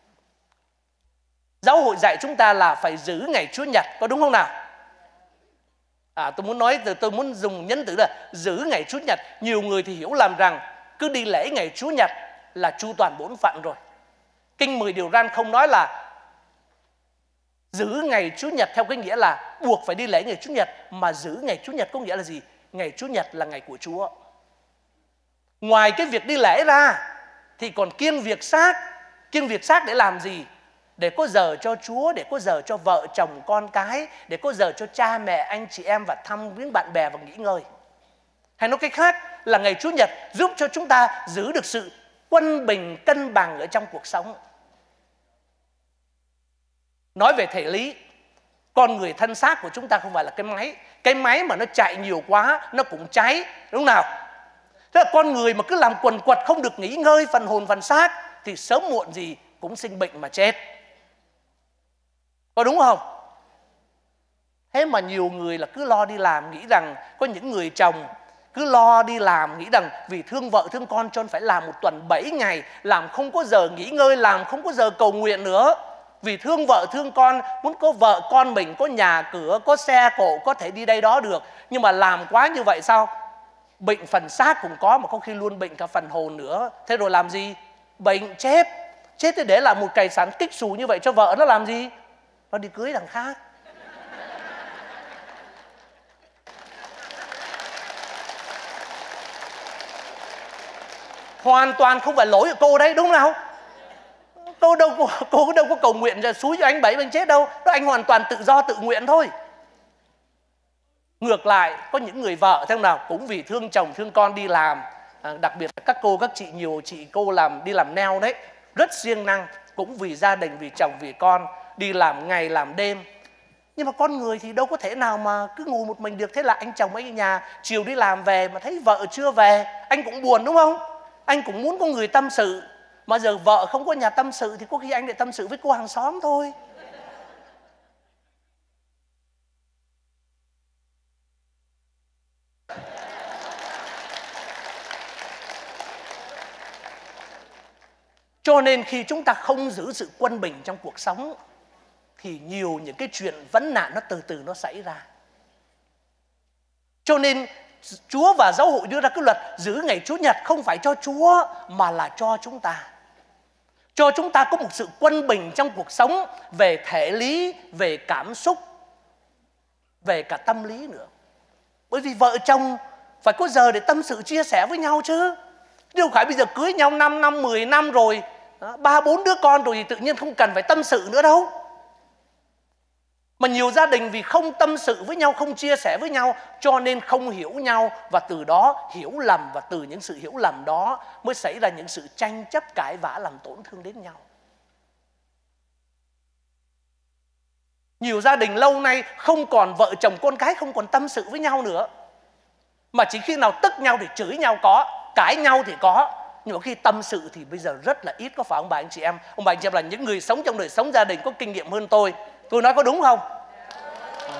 Giáo hội dạy chúng ta là phải giữ ngày Chúa Nhật, có đúng không nào? À, tôi muốn nói, tôi muốn dùng nhân từ là giữ ngày Chúa Nhật. Nhiều người thì hiểu lầm rằng cứ đi lễ ngày Chúa Nhật là chu toàn bổn phận rồi. Kinh mười điều răn không nói là giữ ngày Chúa Nhật theo cái nghĩa là buộc phải đi lễ ngày Chúa Nhật, mà giữ ngày Chúa Nhật có nghĩa là gì? Ngày Chúa Nhật là ngày của Chúa. Ngoài cái việc đi lễ ra thì còn kiêng việc xác. Kiêng việc xác để làm gì? Để có giờ cho Chúa, để có giờ cho vợ chồng con cái, để có giờ cho cha mẹ anh chị em và thăm viếng bạn bè và nghỉ ngơi. Hay nói cách khác là ngày Chủ nhật giúp cho chúng ta giữ được sự quân bình cân bằng ở trong cuộc sống. Nói về thể lý, con người thân xác của chúng ta không phải là cái máy. Cái máy mà nó chạy nhiều quá nó cũng cháy, đúng nào? Thế là con người mà cứ làm quần quật không được nghỉ ngơi phần hồn phần xác thì sớm muộn gì cũng sinh bệnh mà chết. Có đúng không? Thế mà nhiều người là cứ lo đi làm, nghĩ rằng có những người chồng cứ lo đi làm, nghĩ rằng vì thương vợ thương con cho nên phải làm một tuần bảy ngày, làm không có giờ nghỉ ngơi, làm không có giờ cầu nguyện nữa. Vì thương vợ thương con, muốn có vợ con mình có nhà cửa, có xe cộ, có thể đi đây đó được. Nhưng mà làm quá như vậy sao? Bệnh phần xác cũng có, mà có khi luôn bệnh cả phần hồn nữa. Thế rồi làm gì? Bệnh chết. Chết thì để làm một cày sắn kích xù như vậy cho vợ nó làm gì? Nó đi cưới đằng khác. Hoàn toàn không phải lỗi của cô đấy, đúng không? Cô đâu có, cô đâu có cầu nguyện rồi xúi cho anh bảy anh chết đâu. Đó, anh hoàn toàn tự do tự nguyện thôi. Ngược lại, có những người vợ thế nào cũng vì thương chồng thương con đi làm, à, đặc biệt là các cô các chị, nhiều chị cô làm đi làm nail đấy, rất siêng năng, cũng vì gia đình, vì chồng vì con, đi làm ngày làm đêm. Nhưng mà con người thì đâu có thể nào mà cứ ngồi một mình được. Thế là anh chồng anh ở nhà, chiều đi làm về mà thấy vợ chưa về, anh cũng buồn, đúng không? Anh cũng muốn có người tâm sự. Mà giờ vợ không có nhà tâm sự thì có khi anh lại tâm sự với cô hàng xóm thôi. Cho nên khi chúng ta không giữ sự quân bình trong cuộc sống thì nhiều những cái chuyện vấn nạn nó từ từ nó xảy ra. Cho nên Chúa và giáo hội đưa ra cái luật giữ ngày Chủ nhật không phải cho Chúa mà là cho chúng ta. Cho chúng ta có một sự quân bình trong cuộc sống về thể lý, về cảm xúc, về cả tâm lý nữa. Bởi vì vợ chồng phải có giờ để tâm sự chia sẻ với nhau chứ. Đâu phải bây giờ cưới nhau năm năm, mười năm rồi, ba bốn đứa con rồi thì tự nhiên không cần phải tâm sự nữa đâu. Mà nhiều gia đình vì không tâm sự với nhau, không chia sẻ với nhau cho nên không hiểu nhau, và từ đó hiểu lầm, và từ những sự hiểu lầm đó mới xảy ra những sự tranh chấp cãi vã làm tổn thương đến nhau. Nhiều gia đình lâu nay không còn vợ chồng con cái không còn tâm sự với nhau nữa, mà chỉ khi nào tức nhau thì chửi nhau có, cãi nhau thì có, nhưng mà khi tâm sự thì bây giờ rất là ít, có phải ông bà anh chị em? Ông bà anh chị em là những người sống trong đời sống gia đình có kinh nghiệm hơn tôi. Tôi nói có đúng không? Ừ.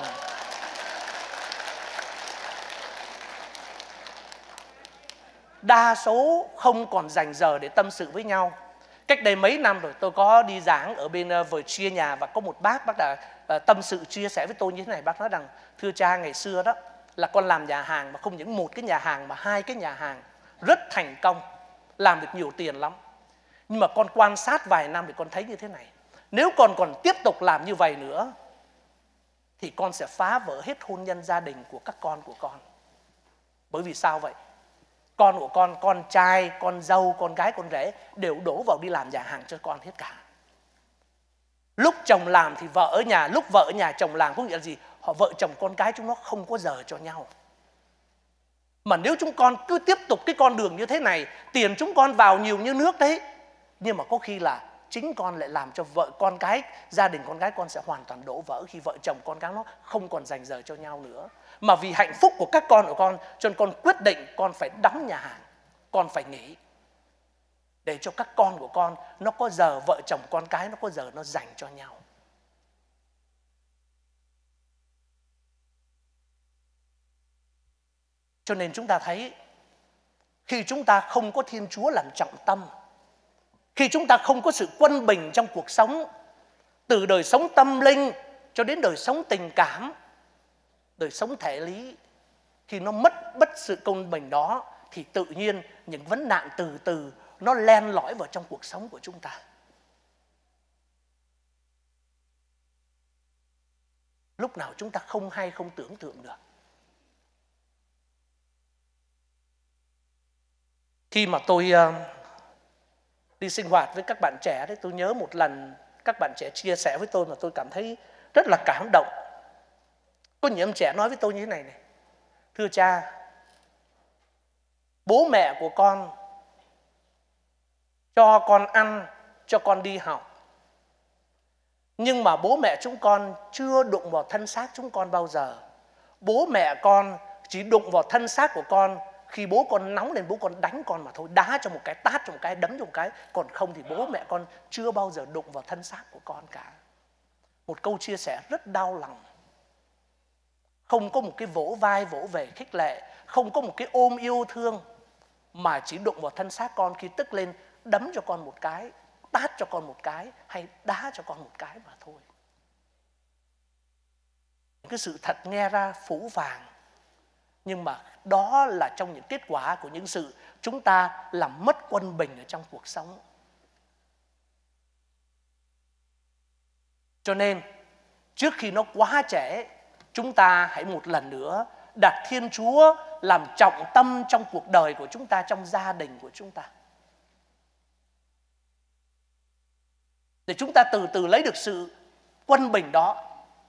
Đa số không còn dành giờ để tâm sự với nhau. Cách đây mấy năm rồi tôi có đi giảng ở bên Virginia, và có một bác, bác đã tâm sự chia sẻ với tôi như thế này. Bác nói rằng thưa cha, ngày xưa đó là con làm nhà hàng, mà không những một cái nhà hàng mà hai cái nhà hàng, rất thành công, làm được nhiều tiền lắm. Nhưng mà con quan sát vài năm thì con thấy như thế này: nếu con còn tiếp tục làm như vậy nữa thì con sẽ phá vỡ hết hôn nhân gia đình của các con của con. Bởi vì sao vậy? Con của con, con trai, con dâu, con gái, con rể đều đổ vào đi làm nhà hàng cho con hết cả. Lúc chồng làm thì vợ ở nhà, lúc vợ ở nhà chồng làm. Có nghĩa là gì? Họ vợ chồng con cái chúng nó không có giờ cho nhau. Mà nếu chúng con cứ tiếp tục cái con đường như thế này, tiền chúng con vào nhiều như nước đấy, nhưng mà có khi là chính con lại làm cho vợ con cái, gia đình con gái con sẽ hoàn toàn đổ vỡ, khi vợ chồng con cái nó không còn dành giờ cho nhau nữa. Mà vì hạnh phúc của các con của con, cho nên con quyết định con phải đóng nhà hàng, con phải nghỉ, để cho các con của con nó có giờ, vợ chồng con cái nó có giờ nó dành cho nhau. Cho nên chúng ta thấy, khi chúng ta không có Thiên Chúa làm trọng tâm, khi chúng ta không có sự quân bình trong cuộc sống, từ đời sống tâm linh cho đến đời sống tình cảm, đời sống thể lý, khi nó mất bất sự công bình đó thì tự nhiên những vấn nạn từ từ nó len lỏi vào trong cuộc sống của chúng ta. Lúc nào chúng ta không hay không tưởng tượng được. Khi mà tôi uh, đi sinh hoạt với các bạn trẻ đấy, tôi nhớ một lần các bạn trẻ chia sẻ với tôi mà tôi cảm thấy rất là cảm động. Có những em trẻ nói với tôi như thế này này: thưa cha, Bố mẹ của con cho con ăn, cho con đi học. Nhưng mà bố mẹ chúng con chưa đụng vào thân xác chúng con bao giờ. Bố mẹ con chỉ đụng vào thân xác của con khi bố con nóng lên, bố con đánh con mà thôi, đá cho một cái, tát cho một cái, đấm cho một cái. Còn không thì bố mẹ con chưa bao giờ đụng vào thân xác của con cả. Một câu chia sẻ rất đau lòng. Không có một cái vỗ vai vỗ về khích lệ, không có một cái ôm yêu thương, mà chỉ đụng vào thân xác con khi tức lên, đấm cho con một cái, tát cho con một cái, hay đá cho con một cái mà thôi. Cái sự thật nghe ra phũ phàng, nhưng mà đó là trong những kết quả của những sự chúng ta làm mất quân bình ở trong cuộc sống. Cho nên trước khi nó quá trễ, chúng ta hãy một lần nữa đặt Thiên Chúa làm trọng tâm trong cuộc đời của chúng ta, trong gia đình của chúng ta, để chúng ta từ từ lấy được sự quân bình đó.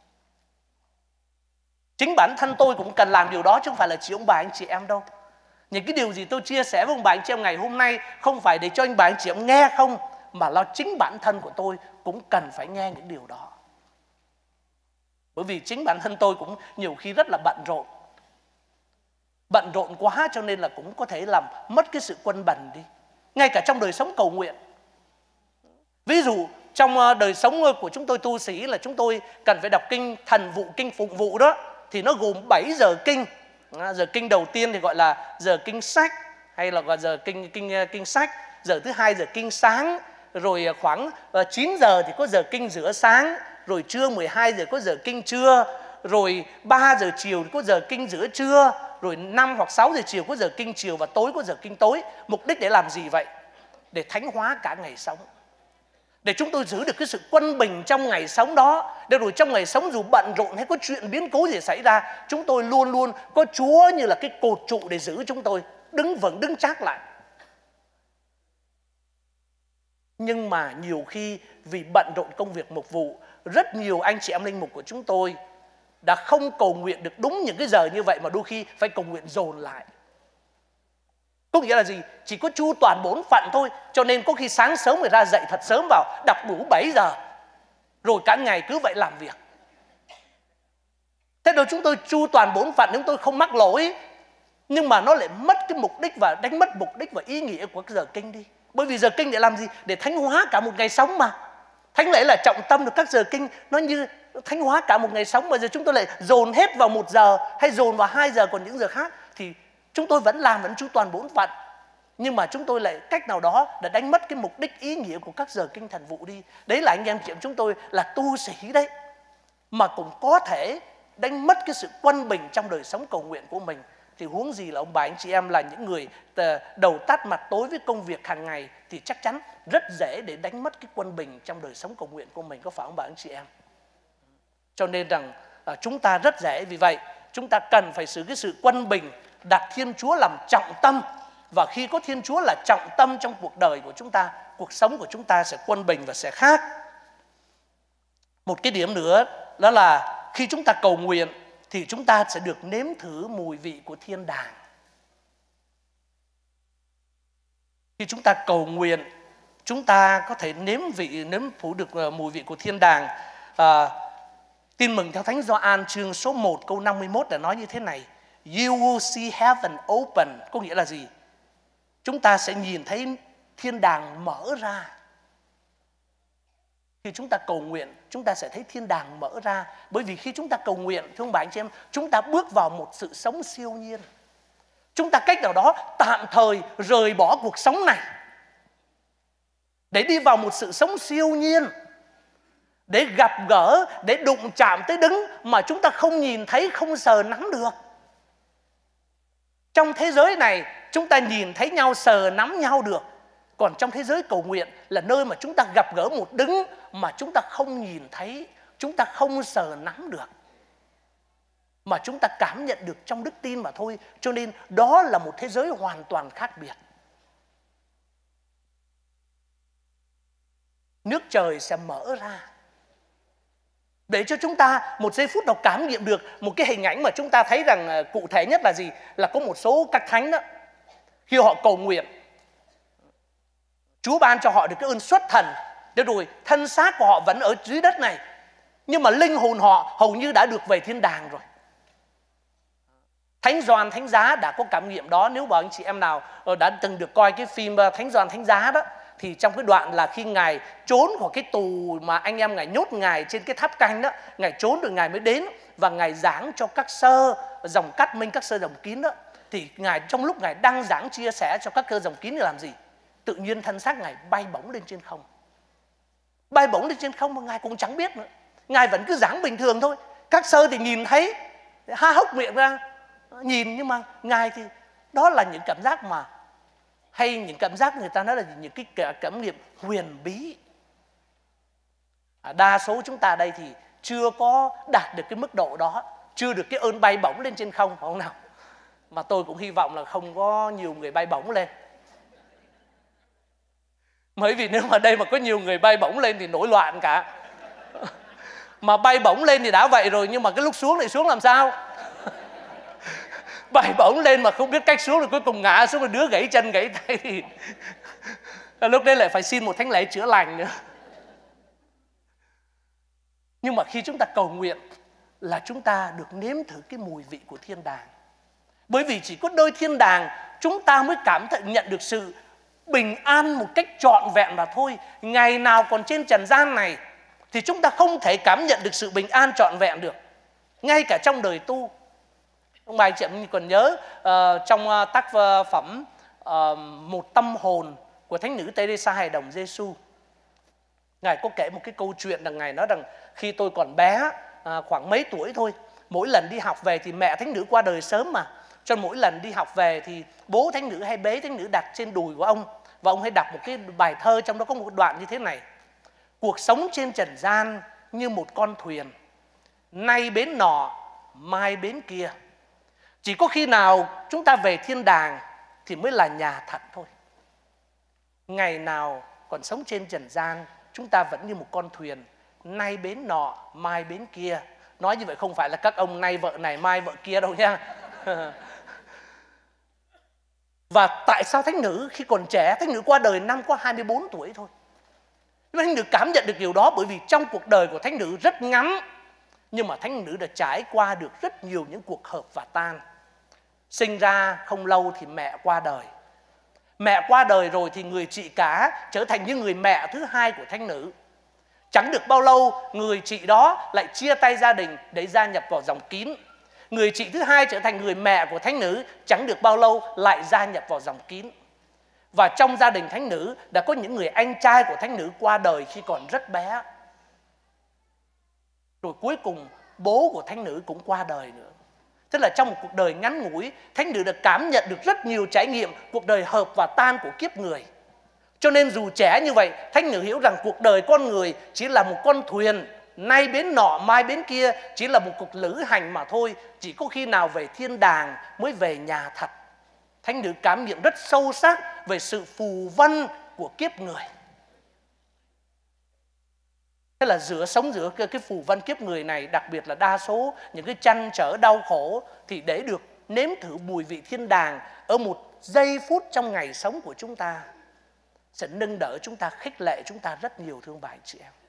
Chính bản thân tôi cũng cần làm điều đó, chứ không phải là chỉ ông bà anh chị em đâu. Những cái điều gì tôi chia sẻ với ông bà anh chị em ngày hôm nay không phải để cho anh bà anh chị em nghe không, mà là chính bản thân của tôi cũng cần phải nghe những điều đó. Bởi vì chính bản thân tôi cũng nhiều khi rất là bận rộn. Bận rộn quá cho nên là cũng có thể làm mất cái sự quân bình đi. Ngay cả trong đời sống cầu nguyện. Ví dụ trong đời sống của chúng tôi tu sĩ là chúng tôi cần phải đọc kinh thần vụ, kinh phụng vụ đó. Thì nó gồm bảy giờ kinh. Giờ kinh đầu tiên thì gọi là giờ kinh sách, hay là gọi giờ kinh, kinh, kinh sách. Giờ thứ hai giờ kinh sáng. Rồi khoảng chín giờ thì có giờ kinh giữa sáng. Rồi trưa mười hai giờ có giờ kinh trưa. Rồi ba giờ chiều thì có giờ kinh giữa trưa. Rồi năm hoặc sáu giờ chiều có giờ kinh chiều, và tối có giờ kinh tối. Mục đích để làm gì vậy? Để thánh hóa cả ngày sống, để chúng tôi giữ được cái sự quân bình trong ngày sống đó. Để rồi trong ngày sống dù bận rộn hay có chuyện biến cố gì xảy ra, chúng tôi luôn luôn có Chúa như là cái cột trụ để giữ chúng tôi đứng vững, đứng chắc lại. Nhưng mà nhiều khi vì bận rộn công việc mục vụ, rất nhiều anh chị em linh mục của chúng tôi đã không cầu nguyện được đúng những cái giờ như vậy, mà đôi khi phải cầu nguyện dồn lại. Có nghĩa là gì? Chỉ có chu toàn bốn phận thôi. Cho nên có khi sáng sớm người ra dậy thật sớm vào, đọc đủ bảy giờ, rồi cả ngày cứ vậy làm việc. Thế rồi chúng tôi chu toàn bốn phận, chúng tôi không mắc lỗi, nhưng mà nó lại mất cái mục đích và đánh mất mục đích và ý nghĩa của cái giờ kinh đi. Bởi vì giờ kinh để làm gì? Để thánh hóa cả một ngày sống mà. Thánh lễ là trọng tâm được các giờ kinh, nó như thánh hóa cả một ngày sống. Mà giờ chúng tôi lại dồn hết vào một giờ hay dồn vào hai giờ, còn những giờ khác thì chúng tôi vẫn làm, vẫn chu toàn bốn phận, nhưng mà chúng tôi lại cách nào đó đã đánh mất cái mục đích ý nghĩa của các giờ kinh thần vụ đi. Đấy là anh em chị em chúng tôi là tu sĩ đấy, mà cũng có thể đánh mất cái sự quân bình trong đời sống cầu nguyện của mình. Thì huống gì là ông bà anh chị em là những người đầu tắt mặt tối với công việc hàng ngày, thì chắc chắn rất dễ để đánh mất cái quân bình trong đời sống cầu nguyện của mình, có phải ông bà anh chị em? Cho nên rằng chúng ta rất dễ, vì vậy chúng ta cần phải giữ cái sự quân bình, đặt Thiên Chúa làm trọng tâm. Và khi có Thiên Chúa là trọng tâm trong cuộc đời của chúng ta, cuộc sống của chúng ta sẽ quân bình và sẽ khác. Một cái điểm nữa đó là khi chúng ta cầu nguyện thì chúng ta sẽ được nếm thử mùi vị của thiên đàng. Khi chúng ta cầu nguyện, chúng ta có thể nếm vị nếm thử được mùi vị của thiên đàng. À, Tin mừng theo Thánh Gioan chương số một câu năm mươi mốt đã nói như thế này: You will see heaven open. Có nghĩa là gì? Chúng ta sẽ nhìn thấy thiên đàng mở ra. Khi chúng ta cầu nguyện, chúng ta sẽ thấy thiên đàng mở ra. Bởi vì khi chúng ta cầu nguyện, thưa ông bà anh chị em, chúng ta bước vào một sự sống siêu nhiên. Chúng ta cách nào đó tạm thời rời bỏ cuộc sống này để đi vào một sự sống siêu nhiên, để gặp gỡ, để đụng chạm tới Đấng mà chúng ta không nhìn thấy, không sờ nắm được. Trong thế giới này chúng ta nhìn thấy nhau, sờ nắm nhau được. Còn trong thế giới cầu nguyện là nơi mà chúng ta gặp gỡ một Đấng mà chúng ta không nhìn thấy, chúng ta không sờ nắm được, mà chúng ta cảm nhận được trong đức tin mà thôi. Cho nên đó là một thế giới hoàn toàn khác biệt. Nước trời sẽ mở ra để cho chúng ta một giây phút nào cảm nghiệm được một cái hình ảnh mà chúng ta thấy rằng cụ thể nhất là gì? Là có một số các thánh đó, khi họ cầu nguyện, Chúa ban cho họ được cái ơn xuất thần, để rồi thân xác của họ vẫn ở dưới đất này, nhưng mà linh hồn họ hầu như đã được về thiên đàng rồi. Thánh Gioan Thánh Giá đã có cảm nghiệm đó. Nếu mà anh chị em nào đã từng được coi cái phim Thánh Gioan Thánh Giá đó, thì trong cái đoạn là khi Ngài trốn khỏi cái tù mà anh em Ngài nhốt Ngài trên cái tháp canh đó, Ngài trốn rồi Ngài mới đến và Ngài giảng cho các sơ dòng cát minh, các sơ dòng kín đó. Thì Ngài trong lúc Ngài đang giảng chia sẻ cho các cơ dòng kín để làm gì? Tự nhiên thân xác Ngài bay bổng lên trên không. Bay bổng lên trên không mà Ngài cũng chẳng biết nữa. Ngài vẫn cứ giảng bình thường thôi. Các sơ thì nhìn thấy, há hốc miệng ra nhìn, nhưng mà Ngài thì đó là những cảm giác mà, hay những cảm giác người ta nói là những cái cảm nghiệm huyền bí. Đa số chúng ta đây thì chưa có đạt được cái mức độ đó, chưa được cái ơn bay bổng lên trên không, phải không nào? Mà tôi cũng hy vọng là không có nhiều người bay bổng lên. Bởi vì nếu mà đây mà có nhiều người bay bổng lên thì nổi loạn cả. Mà bay bổng lên thì đã vậy rồi, nhưng mà cái lúc xuống thì xuống làm sao? Bay bổng lên mà không biết cách xuống, rồi cuối cùng ngã xuống rồi đứa gãy chân gãy tay thì lúc đấy lại phải xin một thánh lễ chữa lành nữa. Nhưng mà khi chúng ta cầu nguyện là chúng ta được nếm thử cái mùi vị của thiên đàng. Bởi vì chỉ có nơi thiên đàng chúng ta mới cảm nhận nhận được sự bình an một cách trọn vẹn mà thôi. Ngày nào còn trên trần gian này thì chúng ta không thể cảm nhận được sự bình an trọn vẹn được. Ngay cả trong đời tu. Ông bà chị em còn nhớ uh, trong uh, tác phẩm uh, Một Tâm Hồn của Thánh nữ Teresa Hài Đồng Giêsu. Ngài có kể một cái câu chuyện rằng Ngài nói rằng khi tôi còn bé, uh, khoảng mấy tuổi thôi, mỗi lần đi học về thì mẹ Thánh nữ qua đời sớm mà, cho mỗi lần đi học về thì bố Thánh nữ hay bế Thánh nữ đặt trên đùi của ông, và ông hay đọc một cái bài thơ, trong đó có một đoạn như thế này: cuộc sống trên trần gian như một con thuyền, nay bến nọ mai bến kia. Chỉ có khi nào chúng ta về thiên đàng thì mới là nhà thật thôi. Ngày nào còn sống trên trần gian, chúng ta vẫn như một con thuyền, nay bến nọ mai bến kia. Nói như vậy không phải là các ông nay vợ này mai vợ kia đâu nha. Và tại sao Thánh nữ khi còn trẻ, Thánh nữ qua đời năm có hai mươi bốn tuổi thôi. Thánh nữ cảm nhận được điều đó bởi vì trong cuộc đời của Thánh nữ rất ngắn, nhưng mà Thánh nữ đã trải qua được rất nhiều những cuộc hợp và tan. Sinh ra không lâu thì mẹ qua đời. Mẹ qua đời rồi thì người chị cả trở thành như người mẹ thứ hai của Thánh nữ. Chẳng được bao lâu, người chị đó lại chia tay gia đình để gia nhập vào dòng kín. Người chị thứ hai trở thành người mẹ của Thánh nữ, chẳng được bao lâu lại gia nhập vào dòng kín. Và trong gia đình Thánh nữ đã có những người anh trai của Thánh nữ qua đời khi còn rất bé. Rồi cuối cùng bố của Thánh nữ cũng qua đời nữa. Tức là trong một cuộc đời ngắn ngủi, Thánh nữ đã cảm nhận được rất nhiều trải nghiệm cuộc đời hợp và tan của kiếp người. Cho nên dù trẻ như vậy, Thánh nữ hiểu rằng cuộc đời con người chỉ là một con thuyền, nay bến nọ mai bến kia, chỉ là một cuộc lữ hành mà thôi. Chỉ có khi nào về thiên đàng mới về nhà thật. Thánh nữ cảm nhận rất sâu sắc về sự phù vân của kiếp người. Thế là giữa sống giữa cái, cái phù vân kiếp người này, đặc biệt là đa số những cái trăn trở đau khổ, thì để được nếm thử mùi vị thiên đàng ở một giây phút trong ngày sống của chúng ta sẽ nâng đỡ chúng ta, khích lệ chúng ta rất nhiều, thương bà chị em.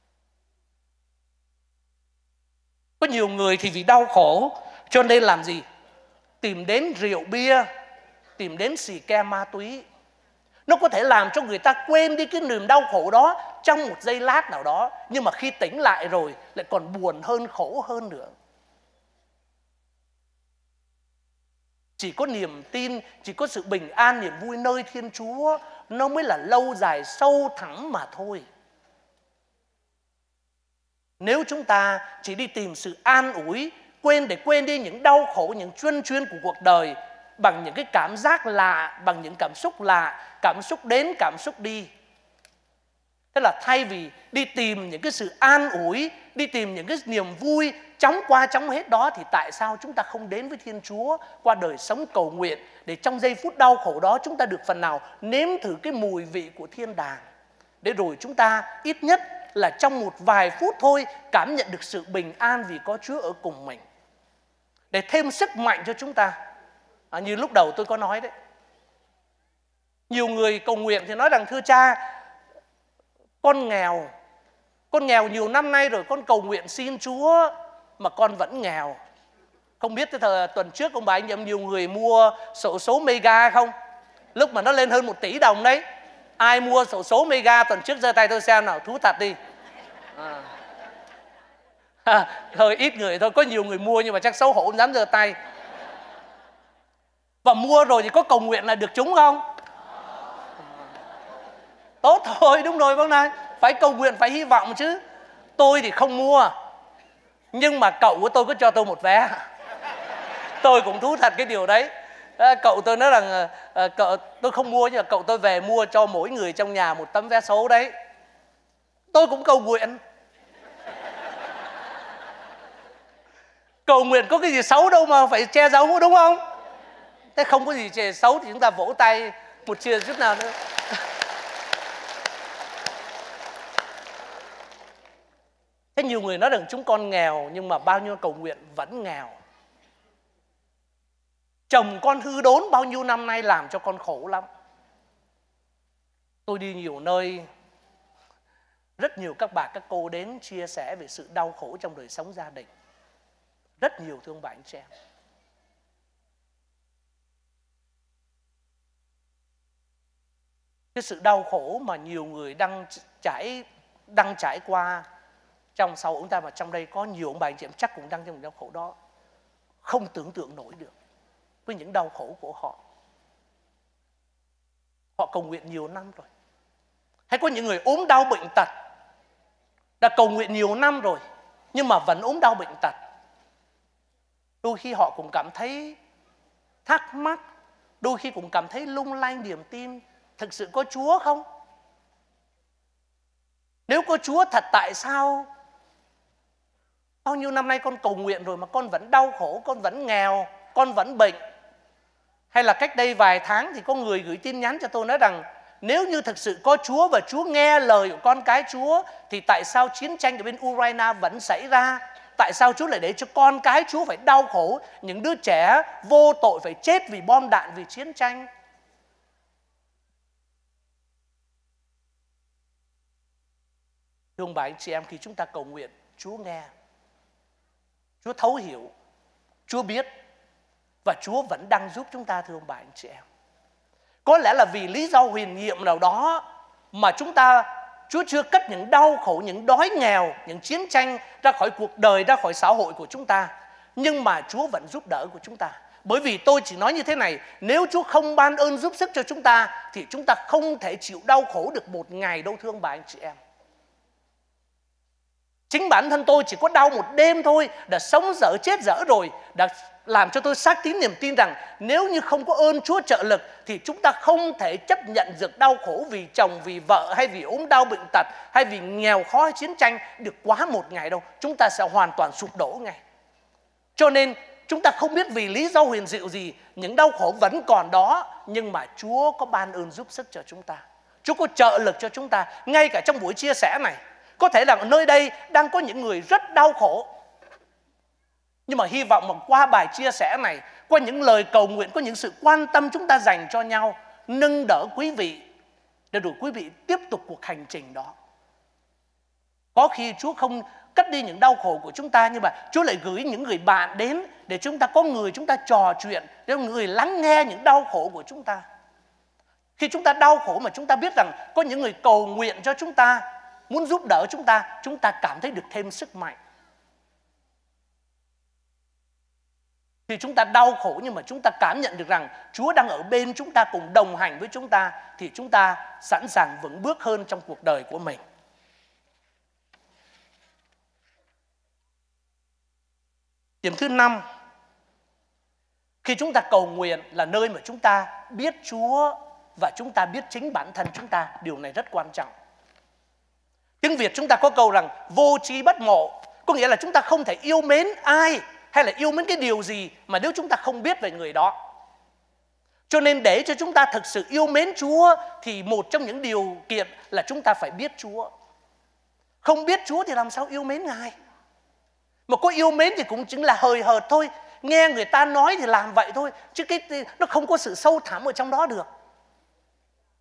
Có nhiều người thì vì đau khổ cho nên làm gì? Tìm đến rượu bia, tìm đến xì ke ma túy. Nó có thể làm cho người ta quên đi cái niềm đau khổ đó trong một giây lát nào đó, nhưng mà khi tỉnh lại rồi lại còn buồn hơn, khổ hơn nữa. Chỉ có niềm tin, chỉ có sự bình an, niềm vui nơi Thiên Chúa, nó mới là lâu dài, sâu thẳm mà thôi. Nếu chúng ta chỉ đi tìm sự an ủi, quên để quên đi những đau khổ, những chuyên chuyên của cuộc đời bằng những cái cảm giác lạ, bằng những cảm xúc lạ, cảm xúc đến, cảm xúc đi. Thế là thay vì đi tìm những cái sự an ủi, đi tìm những cái niềm vui chóng qua chóng hết đó, thì tại sao chúng ta không đến với Thiên Chúa qua đời sống cầu nguyện, để trong giây phút đau khổ đó chúng ta được phần nào nếm thử cái mùi vị của thiên đàng, để rồi chúng ta ít nhất là trong một vài phút thôi cảm nhận được sự bình an vì có Chúa ở cùng mình, để thêm sức mạnh cho chúng ta. À, như lúc đầu tôi có nói đấy, Nhiều người cầu nguyện thì nói rằng thưa cha, con nghèo, con nghèo nhiều năm nay rồi, con cầu nguyện xin Chúa mà con vẫn nghèo. Không biết cái thời tuần trước ông bà anh em nhiều người mua xổ số Mega không? Lúc mà nó lên hơn một tỷ đồng đấy. Ai mua xổ số Mega tuần trước giơ tay tôi xem nào, thú thật đi. À. À, thôi ít người thôi, có nhiều người mua nhưng mà chắc xấu hổ không dám giơ tay. Và mua rồi thì có cầu nguyện là được trúng không? Tốt thôi, đúng rồi bác này. Phải cầu nguyện, phải hy vọng chứ. Tôi thì không mua, nhưng mà cậu của tôi có cho tôi một vé. Tôi cũng thú thật cái điều đấy. À, cậu tôi nói rằng à, cậu, tôi không mua, nhưng mà cậu tôi về mua cho mỗi người trong nhà một tấm vé số đấy. Tôi cũng cầu nguyện. Cầu nguyện có cái gì xấu đâu mà phải che giấu, đúng không? Thế không có gì che xấu thì chúng ta vỗ tay một chia chút nào nữa. Thế nhiều người nói rằng chúng con nghèo, nhưng mà bao nhiêu cầu nguyện vẫn nghèo. Chồng con hư đốn bao nhiêu năm nay làm cho con khổ lắm. Tôi đi nhiều nơi, rất nhiều các bà các cô đến chia sẻ về sự đau khổ trong đời sống gia đình. Rất nhiều thưa ông bà anh chị em. Cái sự đau khổ mà nhiều người đang trải đang trải qua trong sau ông ta, mà trong đây có nhiều ông bà anh chị em chắc cũng đang trong đau khổ đó, không tưởng tượng nổi được với những đau khổ của họ. Họ cầu nguyện nhiều năm rồi. Hay có những người ốm đau bệnh tật, đã cầu nguyện nhiều năm rồi nhưng mà vẫn ốm đau bệnh tật. Đôi khi họ cũng cảm thấy thắc mắc, đôi khi cũng cảm thấy lung lay niềm tin. Thực sự có Chúa không? Nếu có Chúa thật, tại sao bao nhiêu năm nay con cầu nguyện rồi mà con vẫn đau khổ, con vẫn nghèo, con vẫn bệnh? Hay là cách đây vài tháng thì có người gửi tin nhắn cho tôi nói rằng nếu như thực sự có Chúa và Chúa nghe lời của con cái Chúa thì tại sao chiến tranh ở bên Ukraine vẫn xảy ra? Tại sao Chúa lại để cho con cái Chúa phải đau khổ, những đứa trẻ vô tội phải chết vì bom đạn, vì chiến tranh? Thưa ông bà anh chị em, khi chúng ta cầu nguyện, Chúa nghe, Chúa thấu hiểu, Chúa biết, và Chúa vẫn đang giúp chúng ta thưa ông bà anh chị em. Có lẽ là vì lý do huyền nhiệm nào đó mà chúng ta, Chúa chưa cất những đau khổ, những đói nghèo, những chiến tranh ra khỏi cuộc đời, ra khỏi xã hội của chúng ta. Nhưng mà Chúa vẫn giúp đỡ của chúng ta. Bởi vì tôi chỉ nói như thế này, nếu Chúa không ban ơn giúp sức cho chúng ta thì chúng ta không thể chịu đau khổ được một ngày đâu thưa ông bà anh chị em. Chính bản thân tôi chỉ có đau một đêm thôi đã sống dở chết dở rồi, đã làm cho tôi xác tín niềm tin rằng nếu như không có ơn Chúa trợ lực thì chúng ta không thể chấp nhận được đau khổ vì chồng, vì vợ, hay vì ốm đau bệnh tật, hay vì nghèo khó hay chiến tranh được quá một ngày đâu. Chúng ta sẽ hoàn toàn sụp đổ ngay. Cho nên chúng ta không biết vì lý do huyền diệu gì, những đau khổ vẫn còn đó, nhưng mà Chúa có ban ơn giúp sức cho chúng ta. Chúa có trợ lực cho chúng ta. Ngay cả trong buổi chia sẻ này, có thể là ở nơi đây đang có những người rất đau khổ, nhưng mà hy vọng mà qua bài chia sẻ này, qua những lời cầu nguyện, có những sự quan tâm chúng ta dành cho nhau, nâng đỡ quý vị để đủ quý vị tiếp tục cuộc hành trình đó. Có khi Chúa không cất đi những đau khổ của chúng ta, nhưng mà Chúa lại gửi những người bạn đến để chúng ta có người chúng ta trò chuyện, để người lắng nghe những đau khổ của chúng ta. Khi chúng ta đau khổ mà chúng ta biết rằng có những người cầu nguyện cho chúng ta, muốn giúp đỡ chúng ta, chúng ta cảm thấy được thêm sức mạnh. Khi chúng ta đau khổ nhưng mà chúng ta cảm nhận được rằng Chúa đang ở bên chúng ta, cùng đồng hành với chúng ta, thì chúng ta sẵn sàng vững bước hơn trong cuộc đời của mình. Điểm thứ năm, khi chúng ta cầu nguyện là nơi mà chúng ta biết Chúa và chúng ta biết chính bản thân chúng ta. Điều này rất quan trọng. Tiếng Việt chúng ta có câu rằng vô tri bất mộ, có nghĩa là chúng ta không thể yêu mến ai hay là yêu mến cái điều gì mà nếu chúng ta không biết về người đó. Cho nên để cho chúng ta thực sự yêu mến Chúa thì một trong những điều kiện là chúng ta phải biết Chúa. Không biết Chúa thì làm sao yêu mến Ngài? Mà có yêu mến thì cũng chính là hời hợt thôi, nghe người ta nói thì làm vậy thôi, chứ cái nó không có sự sâu thẳm ở trong đó được.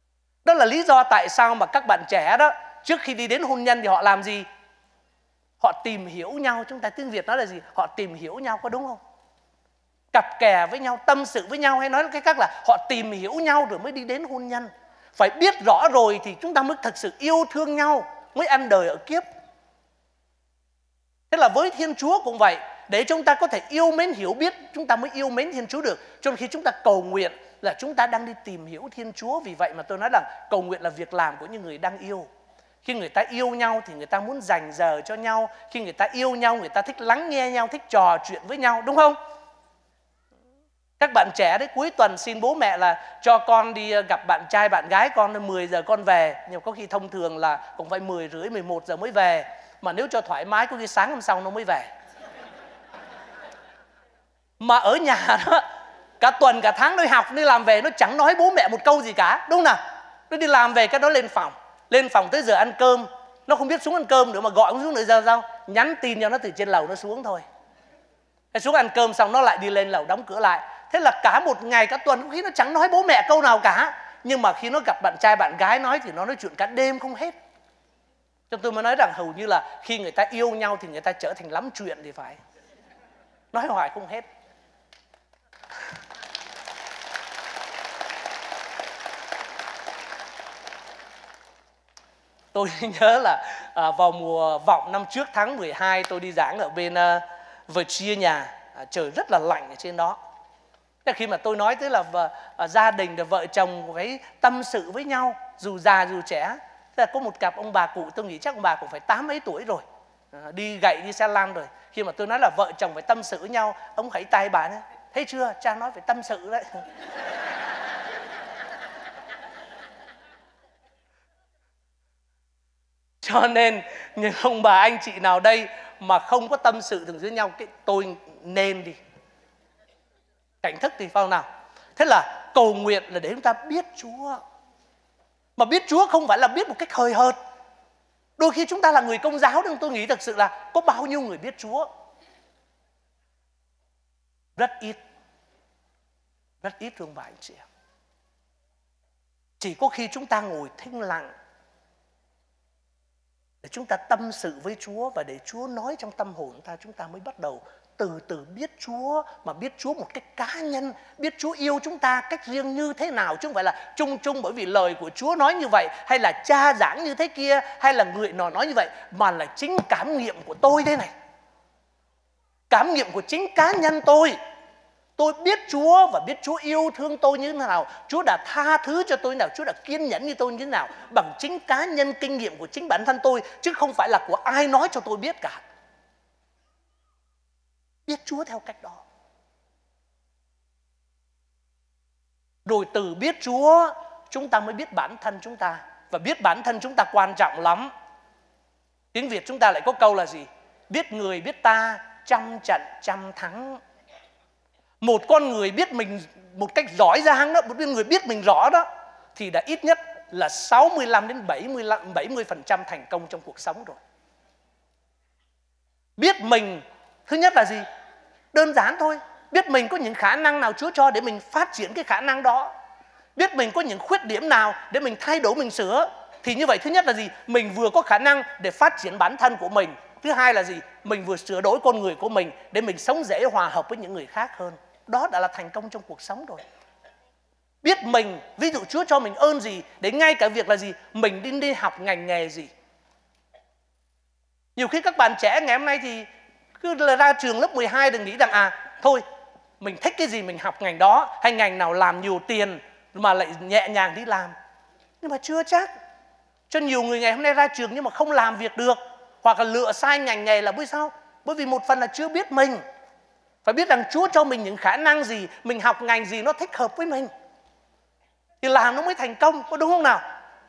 Đó là lý do tại sao mà các bạn trẻ đó, trước khi đi đến hôn nhân thì họ làm gì? Họ tìm hiểu nhau. Chúng ta tiếng Việt nói là gì? Họ tìm hiểu nhau, có đúng không? Cặp kè với nhau, tâm sự với nhau, hay nói cái cách là họ tìm hiểu nhau rồi mới đi đến hôn nhân. Phải biết rõ rồi thì chúng ta mới thật sự yêu thương nhau, mới ăn đời ở kiếp. Thế là với Thiên Chúa cũng vậy. Để chúng ta có thể yêu mến hiểu biết, chúng ta mới yêu mến Thiên Chúa được. Trong khi chúng ta cầu nguyện là chúng ta đang đi tìm hiểu Thiên Chúa. Vì vậy mà tôi nói rằng cầu nguyện là việc làm của những người đang yêu. Khi người ta yêu nhau thì người ta muốn dành giờ cho nhau. Khi người ta yêu nhau, người ta thích lắng nghe nhau, thích trò chuyện với nhau, đúng không? Các bạn trẻ đấy, cuối tuần xin bố mẹ là cho con đi gặp bạn trai, bạn gái con mười giờ con về. Nhưng có khi thông thường là cũng phải mười rưỡi, mười một giờ mới về. Mà nếu cho thoải mái có khi sáng hôm sau nó mới về. Mà ở nhà đó, cả tuần, cả tháng nó học, nó làm về, nó chẳng nói bố mẹ một câu gì cả, đúng không nào? Nó đi làm về cái đó lên phòng. Lên phòng tới giờ ăn cơm, nó không biết xuống ăn cơm nữa mà gọi xuống nữa giờ sao? Nhắn tin cho nó từ trên lầu nó xuống thôi. Thế xuống ăn cơm xong nó lại đi lên lầu đóng cửa lại. Thế là cả một ngày, cả tuần khi nó chẳng nói bố mẹ câu nào cả. Nhưng mà khi nó gặp bạn trai, bạn gái nói thì nó nói chuyện cả đêm không hết. Cho tôi mới nói rằng hầu như là khi người ta yêu nhau thì người ta trở thành lắm chuyện thì phải. Nói hoài không hết. Tôi nhớ là à, vào mùa vọng năm trước tháng mười hai tôi đi giảng ở bên uh, Virginia, à, trời rất là lạnh ở trên đó. Thế khi mà tôi nói tới là vợ, à, gia đình và vợ chồng phải tâm sự với nhau, dù già dù trẻ. Thế là có một cặp ông bà cụ, tôi nghĩ chắc ông bà cũng phải tám mấy tuổi rồi, à, đi gậy đi xe lăn rồi. Khi mà tôi nói là vợ chồng phải tâm sự với nhau, ông khẩy tay bà ấy, thấy chưa, cha nói phải tâm sự đấy. Cho nên những ông bà anh chị nào đây mà không có tâm sự thường với nhau, cái tôi nên đi cảnh thức thì phải không nào? Thế là cầu nguyện là để chúng ta biết Chúa. Mà biết Chúa không phải là biết một cách hời hợt. Đôi khi chúng ta là người Công giáo, nhưng tôi nghĩ thật sự là có bao nhiêu người biết Chúa? Rất ít. Rất ít thương bà anh chị em. Chỉ có khi chúng ta ngồi thinh lặng để chúng ta tâm sự với Chúa và để Chúa nói trong tâm hồn ta, chúng ta mới bắt đầu từ từ biết Chúa, mà biết Chúa một cách cá nhân, biết Chúa yêu chúng ta cách riêng như thế nào, chứ không phải là chung chung bởi vì lời của Chúa nói như vậy, hay là cha giảng như thế kia, hay là người nào nói như vậy, mà là chính cảm nghiệm của tôi thế này. Cảm nghiệm của chính cá nhân tôi. Tôi biết Chúa và biết Chúa yêu thương tôi như thế nào, Chúa đã tha thứ cho tôi như thế nào, Chúa đã kiên nhẫn như tôi như thế nào, bằng chính cá nhân kinh nghiệm của chính bản thân tôi, chứ không phải là của ai nói cho tôi biết cả. Biết Chúa theo cách đó. Rồi từ biết Chúa, chúng ta mới biết bản thân chúng ta. Và biết bản thân chúng ta quan trọng lắm. Tiếng Việt chúng ta lại có câu là gì? Biết người biết ta, trăm trận trăm thắng. Một con người biết mình một cách giỏi giang đó, một người biết mình rõ đó, thì đã ít nhất là sáu mươi lăm đến bảy mươi phần trăm thành công trong cuộc sống rồi. Biết mình, thứ nhất là gì? Đơn giản thôi. Biết mình có những khả năng nào Chúa cho để mình phát triển cái khả năng đó. Biết mình có những khuyết điểm nào để mình thay đổi, mình sửa. Thì như vậy thứ nhất là gì? Mình vừa có khả năng để phát triển bản thân của mình. Thứ hai là gì? Mình vừa sửa đổi con người của mình để mình sống dễ hòa hợp với những người khác hơn. Đó đã là thành công trong cuộc sống rồi. Biết mình, ví dụ Chúa cho mình ơn gì, để ngay cả việc là gì? Mình đi, đi học ngành nghề gì. Nhiều khi các bạn trẻ ngày hôm nay thì cứ là ra trường lớp mười hai đừng nghĩ rằng à thôi mình thích cái gì mình học ngành đó, hay ngành nào làm nhiều tiền mà lại nhẹ nhàng đi làm. Nhưng mà chưa chắc. Cho nhiều người ngày hôm nay ra trường nhưng mà không làm việc được, hoặc là lựa sai ngành nghề là bởi sao? Bởi vì một phần là chưa biết mình. Phải biết rằng Chúa cho mình những khả năng gì, mình học ngành gì nó thích hợp với mình, thì làm nó mới thành công, có đúng không nào?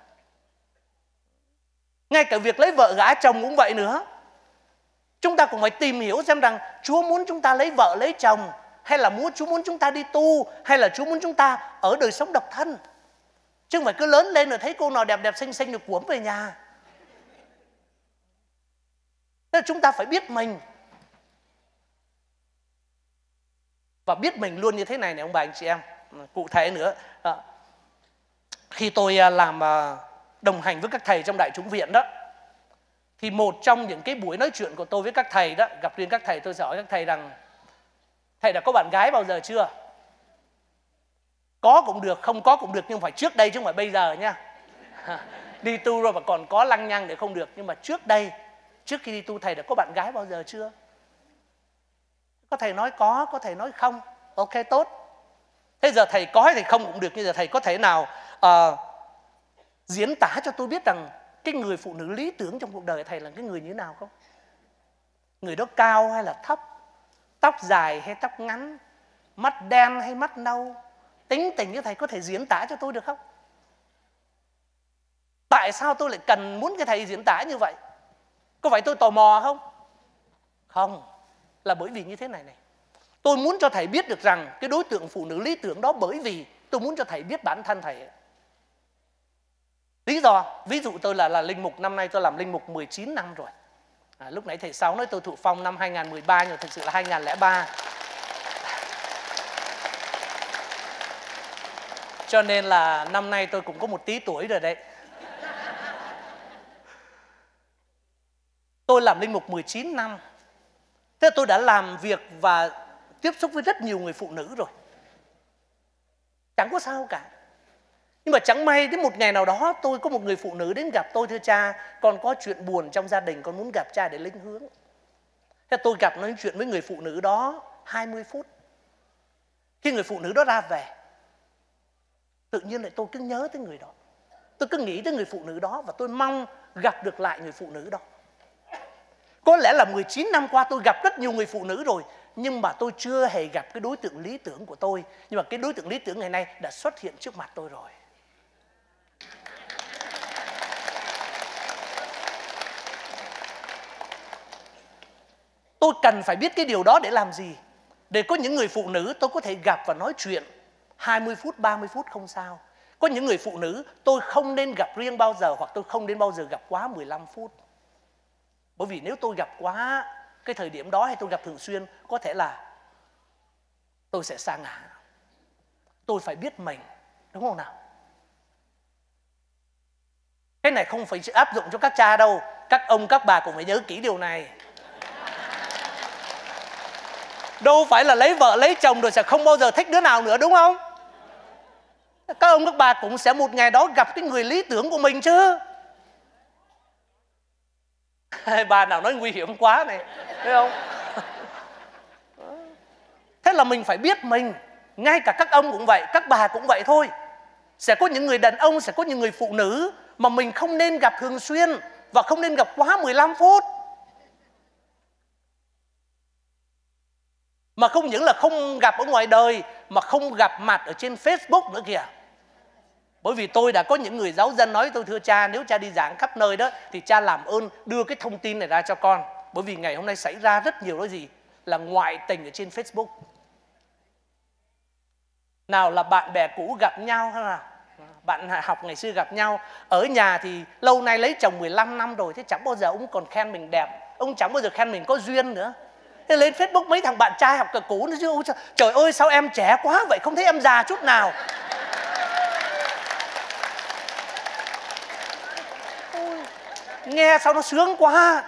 Ngay cả việc lấy vợ gả chồng cũng vậy nữa. Chúng ta cũng phải tìm hiểu xem rằng Chúa muốn chúng ta lấy vợ lấy chồng, hay là muốn Chúa muốn chúng ta đi tu, hay là Chúa muốn chúng ta ở đời sống độc thân. Chứ không phải cứ lớn lên rồi thấy cô nào đẹp đẹp xinh xinh được cuốn về nhà. Nên chúng ta phải biết mình. Và biết mình luôn như thế này này ông bà anh chị em. Cụ thể nữa, Khi tôi à, làm à, đồng hành với các thầy trong Đại chúng viện đó, thì một trong những cái buổi nói chuyện của tôi với các thầy đó, gặp riêng các thầy, tôi sẽ hỏi các thầy rằng: thầy đã có bạn gái bao giờ chưa? Có cũng được, không có cũng được, nhưng phải trước đây chứ không phải bây giờ nha. Đi tu rồi mà còn có lăng nhăng để không được. Nhưng mà trước đây, trước khi đi tu, thầy đã có bạn gái bao giờ chưa? Có thầy nói có, có thầy nói không. Ok, tốt. Thế giờ thầy có hay thầy không cũng được. Nhưng giờ thầy có thể nào uh, diễn tả cho tôi biết rằng cái người phụ nữ lý tưởng trong cuộc đời thầy là cái người như thế nào không? Người đó cao hay là thấp? Tóc dài hay tóc ngắn? Mắt đen hay mắt nâu? Tính tình như thầy có thể diễn tả cho tôi được không? Tại sao tôi lại cần muốn cái thầy diễn tả như vậy? Có phải tôi tò mò không? Không. Là bởi vì như thế này này. Tôi muốn cho thầy biết được rằng cái đối tượng phụ nữ lý tưởng đó, bởi vì tôi muốn cho thầy biết bản thân thầy. Lý do, ví dụ tôi là, là linh mục, năm nay tôi làm linh mục mười chín năm rồi. À, lúc nãy thầy Sáu nói tôi thụ phong năm hai nghìn không trăm mười ba, nhưng thực sự là hai nghìn không trăm lẻ ba. Cho nên là năm nay tôi cũng có một tí tuổi rồi đấy. Tôi làm linh mục mười chín năm. Thế tôi đã làm việc và tiếp xúc với rất nhiều người phụ nữ rồi. Chẳng có sao cả. Nhưng mà chẳng may đến một ngày nào đó tôi có một người phụ nữ đến gặp tôi: thưa cha, con có chuyện buồn trong gia đình, con muốn gặp cha để linh hướng. Thế tôi gặp nói chuyện với người phụ nữ đó hai mươi phút. Khi người phụ nữ đó ra về, tự nhiên lại tôi cứ nhớ tới người đó. Tôi cứ nghĩ tới người phụ nữ đó và tôi mong gặp được lại người phụ nữ đó. Có lẽ là mười chín năm qua tôi gặp rất nhiều người phụ nữ rồi, nhưng mà tôi chưa hề gặp cái đối tượng lý tưởng của tôi. Nhưng mà cái đối tượng lý tưởng ngày nay đã xuất hiện trước mặt tôi rồi. Tôi cần phải biết cái điều đó để làm gì? Để có những người phụ nữ tôi có thể gặp và nói chuyện hai mươi phút, ba mươi phút không sao. Có những người phụ nữ tôi không nên gặp riêng bao giờ, hoặc tôi không nên bao giờ gặp quá mười lăm phút. Bởi vì nếu tôi gặp quá cái thời điểm đó hay tôi gặp thường xuyên, có thể là tôi sẽ sa ngã. Tôi phải biết mình, đúng không nào? Cái này không phải áp dụng cho các cha đâu. Các ông, các bà cũng phải nhớ kỹ điều này. Đâu phải là lấy vợ, lấy chồng rồi sẽ không bao giờ thích đứa nào nữa, đúng không? Các ông, các bà cũng sẽ một ngày đó gặp cái người lý tưởng của mình chứ. Bà nào nói nguy hiểm quá này, thấy không? Thế là mình phải biết mình. Ngay cả các ông cũng vậy, các bà cũng vậy thôi. Sẽ có những người đàn ông, sẽ có những người phụ nữ mà mình không nên gặp thường xuyên và không nên gặp quá mười lăm phút. Mà không những là không gặp ở ngoài đời, mà không gặp mặt ở trên Facebook nữa kìa. Bởi vì tôi đã có những người giáo dân nói tôi: thưa cha, nếu cha đi giảng khắp nơi đó thì cha làm ơn đưa cái thông tin này ra cho con. Bởi vì ngày hôm nay xảy ra rất nhiều đó gì là ngoại tình ở trên Facebook. Nào là bạn bè cũ gặp nhau, hay là bạn học ngày xưa gặp nhau. Ở nhà thì lâu nay lấy chồng mười lăm năm rồi, thế chẳng bao giờ ông còn khen mình đẹp, ông chẳng bao giờ khen mình có duyên nữa. Thế lên Facebook mấy thằng bạn trai học cờ cũ nó chứ: trời ơi sao em trẻ quá vậy, không thấy em già chút nào. Nghe sao nó sướng quá.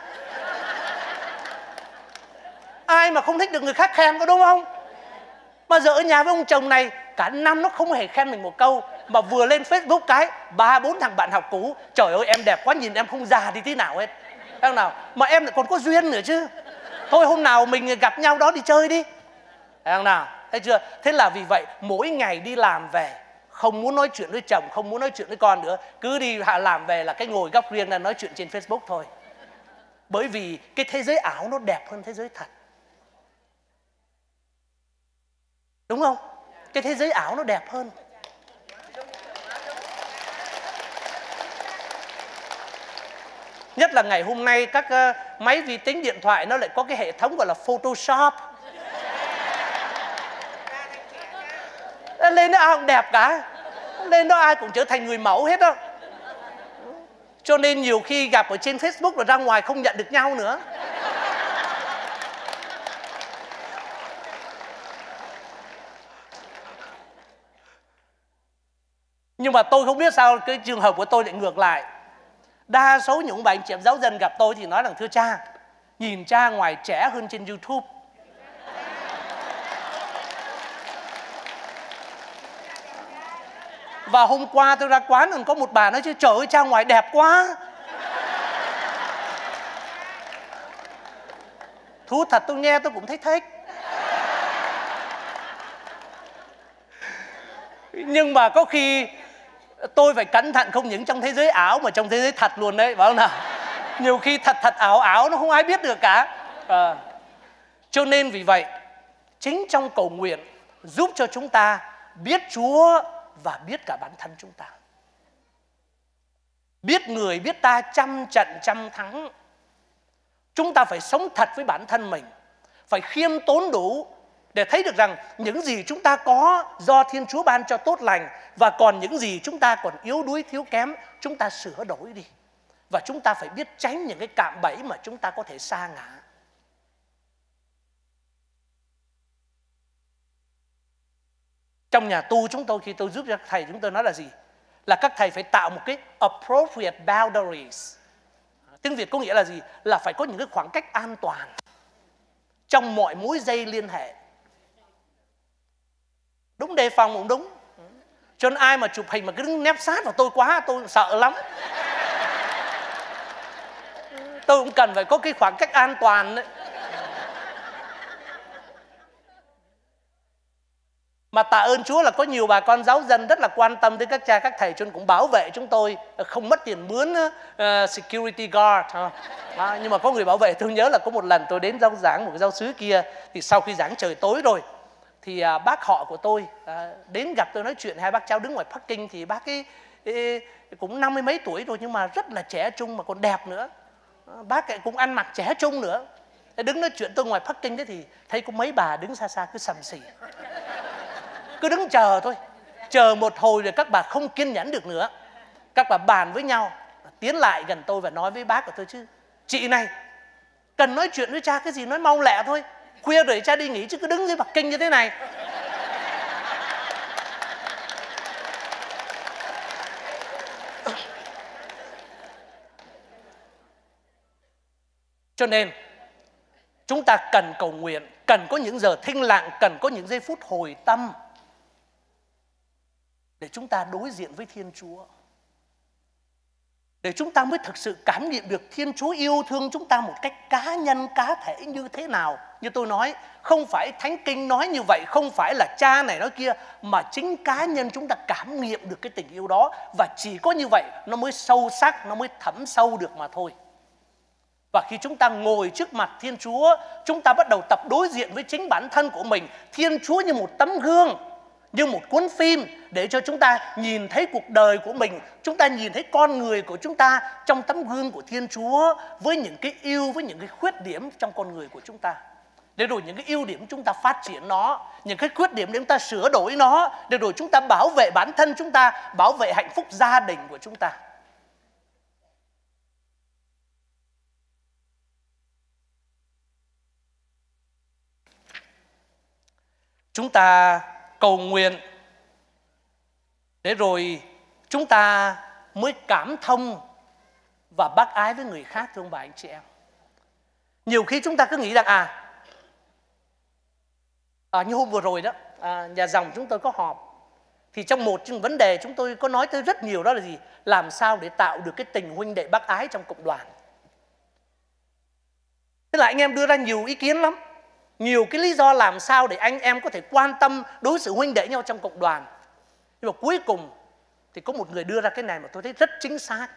Ai mà không thích được người khác khen, có đúng không? Mà giờ ở nhà với ông chồng này cả năm nó không hề khen mình một câu, mà vừa lên Facebook cái ba bốn thằng bạn học cũ: trời ơi em đẹp quá, nhìn em không già đi tí nào hết. Thấy không nào? Mà em lại còn có duyên nữa chứ. Thôi hôm nào mình gặp nhau đó đi chơi đi. Thấy không nào? Thấy chưa? Thế là vì vậy mỗi ngày đi làm về không muốn nói chuyện với chồng, không muốn nói chuyện với con nữa, cứ đi làm về là cái ngồi góc riêng là nói chuyện trên Facebook thôi. Bởi vì cái thế giới ảo nó đẹp hơn thế giới thật, đúng không? Cái thế giới ảo nó đẹp hơn. Nhất là ngày hôm nay các uh, máy vi tính điện thoại nó lại có cái hệ thống gọi là Photoshop. Lên đó ai cũng đẹp cả, lên đó ai cũng trở thành người mẫu hết đó. Cho nên nhiều khi gặp ở trên Facebook rồi ra ngoài không nhận được nhau nữa. Nhưng mà tôi không biết sao cái trường hợp của tôi lại ngược lại. Đa số những bạn chị em giáo dân gặp tôi thì nói rằng thưa cha, nhìn cha ngoài trẻ hơn trên YouTube. Và hôm qua tôi ra quán còn có một bà nói chứ trời ơi cha ngoài đẹp quá. Thú thật tôi nghe tôi cũng thấy thích. Nhưng mà có khi tôi phải cẩn thận không những trong thế giới ảo mà trong thế giới thật luôn đấy, phải không nào? Nhiều khi thật thật ảo ảo nó không ai biết được cả. À, cho nên vì vậy, chính trong cầu nguyện giúp cho chúng ta biết Chúa và biết cả bản thân chúng ta. Biết người biết ta trăm trận trăm thắng. Chúng ta phải sống thật với bản thân mình, phải khiêm tốn đủ để thấy được rằng những gì chúng ta có do Thiên Chúa ban cho tốt lành, và còn những gì chúng ta còn yếu đuối thiếu kém, chúng ta sửa đổi đi. Và chúng ta phải biết tránh những cái cạm bẫy mà chúng ta có thể sa ngã. Trong nhà tu chúng tôi, khi tôi giúp cho các thầy, chúng tôi nói là gì? Là các thầy phải tạo một cái appropriate boundaries. Tiếng Việt có nghĩa là gì? Là phải có những cái khoảng cách an toàn trong mọi mối dây liên hệ. Đúng, đề phòng cũng đúng. Cho nên ai mà chụp hình mà cứ đứng nép sát vào tôi quá, tôi sợ lắm. Tôi cũng cần phải có cái khoảng cách an toàn đấy. Mà tạ ơn Chúa là có nhiều bà con giáo dân rất là quan tâm tới các cha các thầy, cho nên cũng bảo vệ chúng tôi, không mất tiền mướn uh, security guard. À, nhưng mà có người bảo vệ. Tôi nhớ là có một lần tôi đến giáo giảng một cái giáo xứ kia, thì sau khi giảng trời tối rồi thì uh, bác họ của tôi uh, đến gặp tôi nói chuyện. Hai bác cháu đứng ngoài parking, thì bác ấy, ấy cũng năm mươi mấy tuổi rồi nhưng mà rất là trẻ trung mà còn đẹp nữa. Uh, bác ấy cũng ăn mặc trẻ trung nữa. Đứng nói chuyện tôi ngoài parking đấy, thì thấy có mấy bà đứng xa xa cứ sầm xì, cứ đứng chờ thôi. Chờ một hồi rồi các bà không kiên nhẫn được nữa, các bà bàn với nhau, tiến lại gần tôi và nói với bác của tôi chứ: chị này, cần nói chuyện với cha cái gì nói mau lẹ thôi, khuya rồi cha đi nghỉ chứ cứ đứng dưới bậc kinh như thế này. Cho nên chúng ta cần cầu nguyện, cần có những giờ thinh lặng, cần có những giây phút hồi tâm để chúng ta đối diện với Thiên Chúa, để chúng ta mới thực sự cảm nhận được Thiên Chúa yêu thương chúng ta một cách cá nhân, cá thể như thế nào. Như tôi nói, không phải Thánh Kinh nói như vậy, không phải là cha này nói kia, mà chính cá nhân chúng ta cảm nghiệm được cái tình yêu đó. Và chỉ có như vậy nó mới sâu sắc, nó mới thấm sâu được mà thôi. Và khi chúng ta ngồi trước mặt Thiên Chúa, chúng ta bắt đầu tập đối diện với chính bản thân của mình. Thiên Chúa như một tấm gương, như một cuốn phim, để cho chúng ta nhìn thấy cuộc đời của mình, chúng ta nhìn thấy con người của chúng ta trong tấm gương của Thiên Chúa, với những cái ưu, với những cái khuyết điểm trong con người của chúng ta. Để rồi những cái ưu điểm chúng ta phát triển nó, những cái khuyết điểm để chúng ta sửa đổi nó, để rồi chúng ta bảo vệ bản thân chúng ta, bảo vệ hạnh phúc gia đình của chúng ta. Chúng ta cầu nguyện để rồi chúng ta mới cảm thông và bác ái với người khác, thưa ông bà anh chị em. Nhiều khi chúng ta cứ nghĩ rằng à, à như hôm vừa rồi đó, à, nhà dòng chúng tôi có họp, thì trong một trong vấn đề chúng tôi có nói tới rất nhiều, đó là gì? Làm sao để tạo được cái tình huynh đệ bác ái trong cộng đoàn. Thế là anh em đưa ra nhiều ý kiến lắm, nhiều cái lý do làm sao để anh em có thể quan tâm đối xử huynh đệ nhau trong cộng đoàn. Nhưng mà cuối cùng thì có một người đưa ra cái này mà tôi thấy rất chính xác.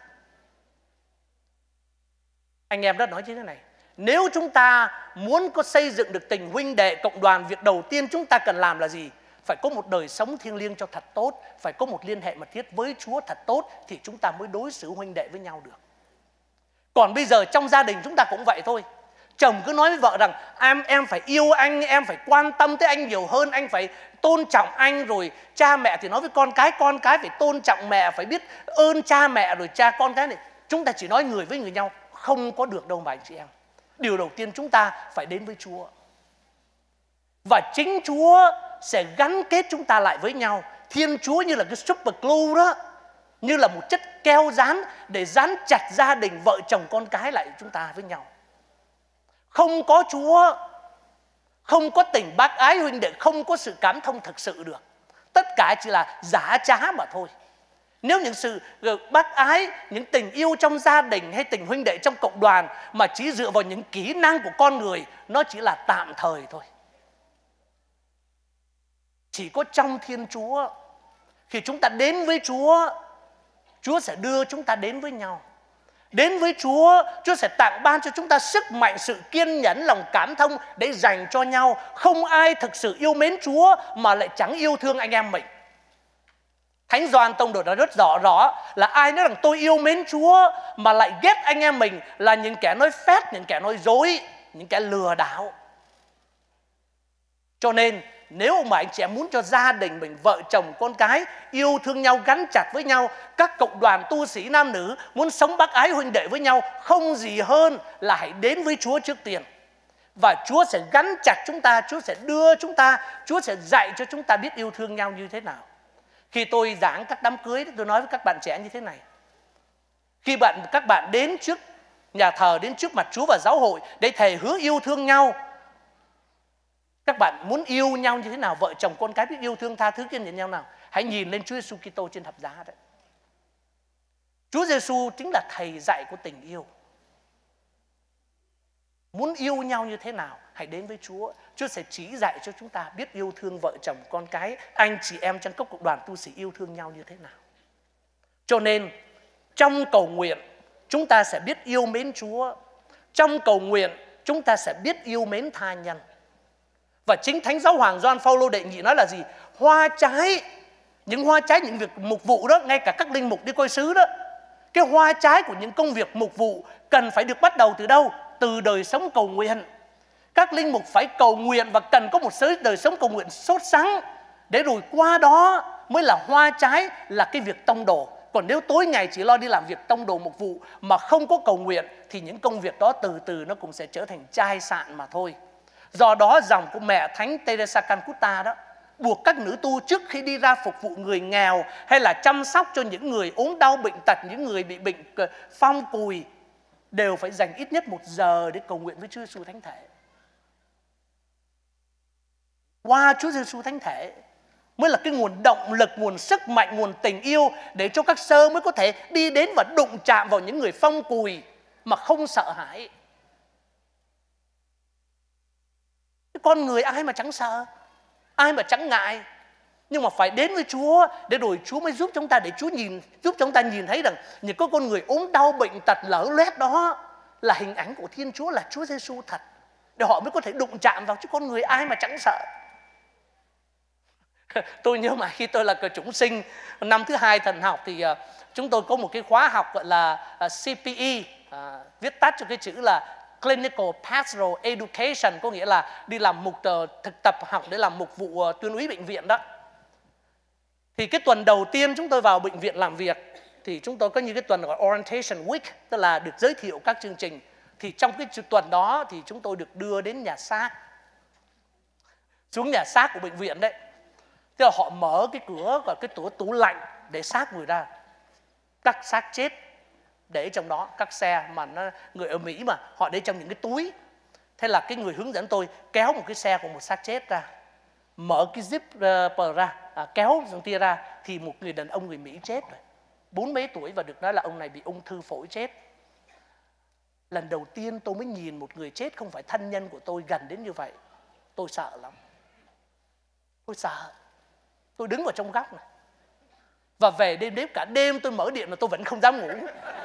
Anh em đã nói như thế này: nếu chúng ta muốn có xây dựng được tình huynh đệ cộng đoàn, việc đầu tiên chúng ta cần làm là gì? Phải có một đời sống thiêng liêng cho thật tốt, phải có một liên hệ mật thiết với Chúa thật tốt, thì chúng ta mới đối xử huynh đệ với nhau được. Còn bây giờ trong gia đình chúng ta cũng vậy thôi. Chồng cứ nói với vợ rằng em, em phải yêu anh, em phải quan tâm tới anh nhiều hơn, anh phải tôn trọng anh. Rồi cha mẹ thì nói với con cái, con cái phải tôn trọng mẹ, phải biết ơn cha mẹ. Rồi cha con cái này, chúng ta chỉ nói người với người nhau, không có được đâu mà anh chị em. Điều đầu tiên chúng ta phải đến với Chúa, và chính Chúa sẽ gắn kết chúng ta lại với nhau. Thiên Chúa như là cái super glue đó, như là một chất keo dán để dán chặt gia đình vợ chồng con cái lại chúng ta với nhau. Không có Chúa, không có tình bác ái huynh đệ, không có sự cảm thông thực sự được. Tất cả chỉ là giả trá mà thôi. Nếu những sự bác ái, những tình yêu trong gia đình hay tình huynh đệ trong cộng đoàn mà chỉ dựa vào những kỹ năng của con người, nó chỉ là tạm thời thôi. Chỉ có trong Thiên Chúa, khi chúng ta đến với Chúa, Chúa sẽ đưa chúng ta đến với nhau. Đến với Chúa, Chúa sẽ tặng ban cho chúng ta sức mạnh, sự kiên nhẫn, lòng cảm thông để dành cho nhau. Không ai thực sự yêu mến Chúa mà lại chẳng yêu thương anh em mình. Thánh Gioan Tông Đồ đã rất rõ rõ là ai nói rằng tôi yêu mến Chúa mà lại ghét anh em mình là những kẻ nói phét, những kẻ nói dối, những kẻ lừa đảo. Cho nên nếu mà anh chị em muốn cho gia đình mình, vợ chồng con cái yêu thương nhau, gắn chặt với nhau, các cộng đoàn tu sĩ nam nữ muốn sống bác ái huynh đệ với nhau, không gì hơn là hãy đến với Chúa trước tiên. Và Chúa sẽ gắn chặt chúng ta, Chúa sẽ đưa chúng ta, Chúa sẽ dạy cho chúng ta biết yêu thương nhau như thế nào. Khi tôi giảng các đám cưới, tôi nói với các bạn trẻ như thế này: khi bạn các bạn đến trước nhà thờ, đến trước mặt Chúa và giáo hội để thề hứa yêu thương nhau, các bạn muốn yêu nhau như thế nào, vợ chồng con cái biết yêu thương tha thứ kiên nhẫn nhau nào, hãy nhìn lên Chúa Giêsu Kitô trên thập giá đấy. Chúa Giêsu chính là thầy dạy của tình yêu. Muốn yêu nhau như thế nào, hãy đến với Chúa. Chúa sẽ chỉ dạy cho chúng ta biết yêu thương vợ chồng con cái, anh chị em trong các cộng đoàn tu sĩ yêu thương nhau như thế nào. Cho nên trong cầu nguyện chúng ta sẽ biết yêu mến Chúa. Trong cầu nguyện chúng ta sẽ biết yêu mến tha nhân. Và chính Thánh Giáo Hoàng Gioan Phaolô đệ nhị nói là gì? Hoa trái, những hoa trái, những việc mục vụ đó, ngay cả các linh mục đi coi sứ đó, cái hoa trái của những công việc mục vụ cần phải được bắt đầu từ đâu? Từ đời sống cầu nguyện. Các linh mục phải cầu nguyện và cần có một đời sống cầu nguyện sốt sắng, để rồi qua đó mới là hoa trái, là cái việc tông đồ. Còn nếu tối ngày chỉ lo đi làm việc tông đồ mục vụ mà không có cầu nguyện thì những công việc đó từ từ nó cũng sẽ trở thành chai sạn mà thôi. Do đó dòng của mẹ Thánh Teresa Calcutta đó buộc các nữ tu trước khi đi ra phục vụ người nghèo hay là chăm sóc cho những người ốm đau bệnh tật, những người bị bệnh phong cùi, đều phải dành ít nhất một giờ để cầu nguyện với Chúa Giêsu Thánh Thể. Qua Chúa Giêsu Thánh Thể mới là cái nguồn động lực, nguồn sức mạnh, nguồn tình yêu để cho các sơ mới có thể đi đến và đụng chạm vào những người phong cùi mà không sợ hãi. Con người ai mà chẳng sợ, ai mà chẳng ngại, nhưng mà phải đến với Chúa để rồi Chúa mới giúp chúng ta, để Chúa nhìn giúp chúng ta nhìn thấy rằng những cái con người ốm đau bệnh tật lở loét đó là hình ảnh của Thiên Chúa, là Chúa Giêsu thật, để họ mới có thể đụng chạm vào. Chứ con người ai mà chẳng sợ. Tôi nhớ mà khi tôi là cờ chủng sinh năm thứ hai thần học thì uh, chúng tôi có một cái khóa học gọi là uh, C P E, uh, viết tắt cho cái chữ là Clinical Pastoral Education, có nghĩa là đi làm mục uh, thực tập học để làm mục vụ uh, tuyên úy bệnh viện đó. Thì cái tuần đầu tiên chúng tôi vào bệnh viện làm việc thì chúng tôi có những cái tuần gọi Orientation Week, tức là được giới thiệu các chương trình. Thì trong cái tuần đó thì chúng tôi được đưa đến nhà xác, xuống nhà xác của bệnh viện đấy. Tức là họ mở cái cửa và cái tủ tủ lạnh để xác người ra, các xác chết để trong đó, các xe mà nó, người ở Mỹ mà họ để trong những cái túi. Thế là cái người hướng dẫn tôi kéo một cái xe của một xác chết ra, mở cái zipper ra, à, kéo dòng tia ra thì một người đàn ông người Mỹ chết rồi, bốn mấy tuổi, và được nói là ông này bị ung thư phổi chết. Lần đầu tiên tôi mới nhìn một người chết không phải thân nhân của tôi gần đến như vậy. Tôi sợ lắm. Tôi sợ. Tôi đứng vào trong góc này. Và về đêm đêm cả đêm tôi mở điện mà tôi vẫn không dám ngủ.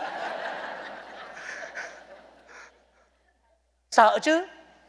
Sợ chứ.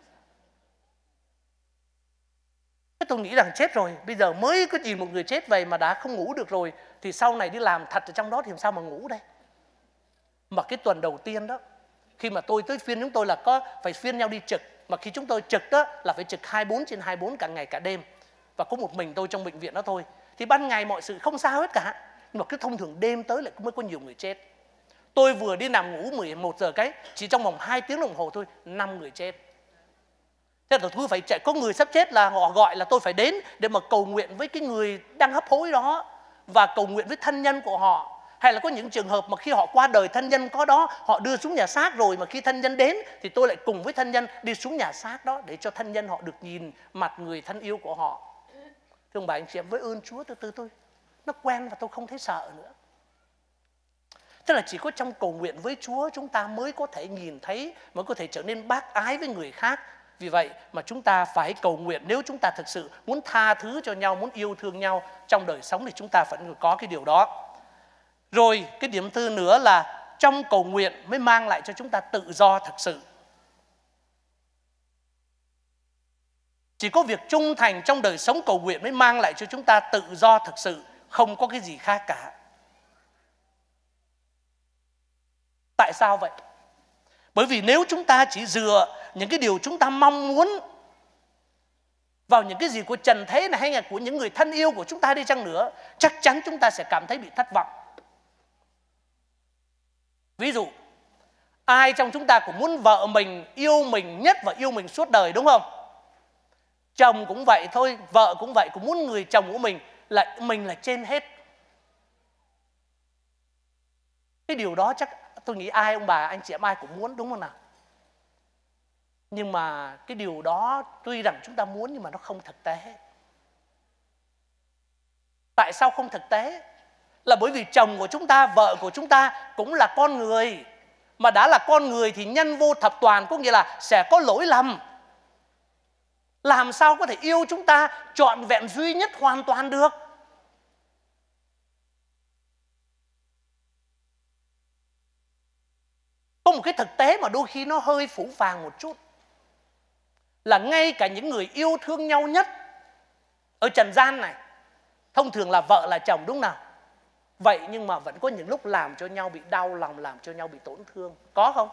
Tôi nghĩ rằng chết rồi, bây giờ mới có nhìn một người chết vậy mà đã không ngủ được rồi, thì sau này đi làm thật ở trong đó thì làm sao mà ngủ đây. Mà cái tuần đầu tiên đó, khi mà tôi tới phiên chúng tôi là có phải phiên nhau đi trực. Mà khi chúng tôi trực đó là phải trực hai mươi bốn trên hai mươi bốn cả ngày cả đêm. Và có một mình tôi trong bệnh viện đó thôi. Thì ban ngày mọi sự không sao hết cả. Nhưng mà cứ thông thường đêm tới lại mới có nhiều người chết. Tôi vừa đi nằm ngủ mười một giờ cái, chỉ trong vòng hai tiếng đồng hồ thôi, năm người chết. Thế Thế là tôi phải chạy, có người sắp chết là họ gọi là tôi phải đến để mà cầu nguyện với cái người đang hấp hối đó, và cầu nguyện với thân nhân của họ. Hay là có những trường hợp mà khi họ qua đời, thân nhân có đó, họ đưa xuống nhà xác rồi, mà khi thân nhân đến thì tôi lại cùng với thân nhân đi xuống nhà xác đó để cho thân nhân họ được nhìn mặt người thân yêu của họ. Thưa ông bà anh chị em, với ơn Chúa từ từ tôi nó quen và tôi không thấy sợ nữa. Tức là chỉ có trong cầu nguyện với Chúa chúng ta mới có thể nhìn thấy, mới có thể trở nên bác ái với người khác. Vì vậy mà chúng ta phải cầu nguyện. Nếu chúng ta thực sự muốn tha thứ cho nhau, muốn yêu thương nhau trong đời sống thì chúng ta phải có cái điều đó. Rồi cái điểm thứ nữa là trong cầu nguyện mới mang lại cho chúng ta tự do thật sự. Chỉ có việc trung thành trong đời sống cầu nguyện mới mang lại cho chúng ta tự do thật sự, không có cái gì khác cả. Tại sao vậy? Bởi vì nếu chúng ta chỉ dựa những cái điều chúng ta mong muốn vào những cái gì của trần thế này hay là của những người thân yêu của chúng ta đi chăng nữa, chắc chắn chúng ta sẽ cảm thấy bị thất vọng. Ví dụ, ai trong chúng ta cũng muốn vợ mình yêu mình nhất và yêu mình suốt đời, đúng không? Chồng cũng vậy thôi, vợ cũng vậy, cũng muốn người chồng của mình là mình là trên hết. Cái điều đó chắc tôi nghĩ ai, ông bà, anh chị em ai cũng muốn, đúng không nào? Nhưng mà cái điều đó tuy rằng chúng ta muốn nhưng mà nó không thực tế. Tại sao không thực tế? Là bởi vì chồng của chúng ta, vợ của chúng ta cũng là con người. Mà đã là con người thì nhân vô thập toàn, có nghĩa là sẽ có lỗi lầm. Làm sao có thể yêu chúng ta trọn vẹn duy nhất hoàn toàn được? Có một cái thực tế mà đôi khi nó hơi phũ phàng một chút, là ngay cả những người yêu thương nhau nhất ở trần gian này, thông thường là vợ là chồng, đúng nào? Vậy nhưng mà vẫn có những lúc làm cho nhau bị đau lòng, làm cho nhau bị tổn thương. Có không?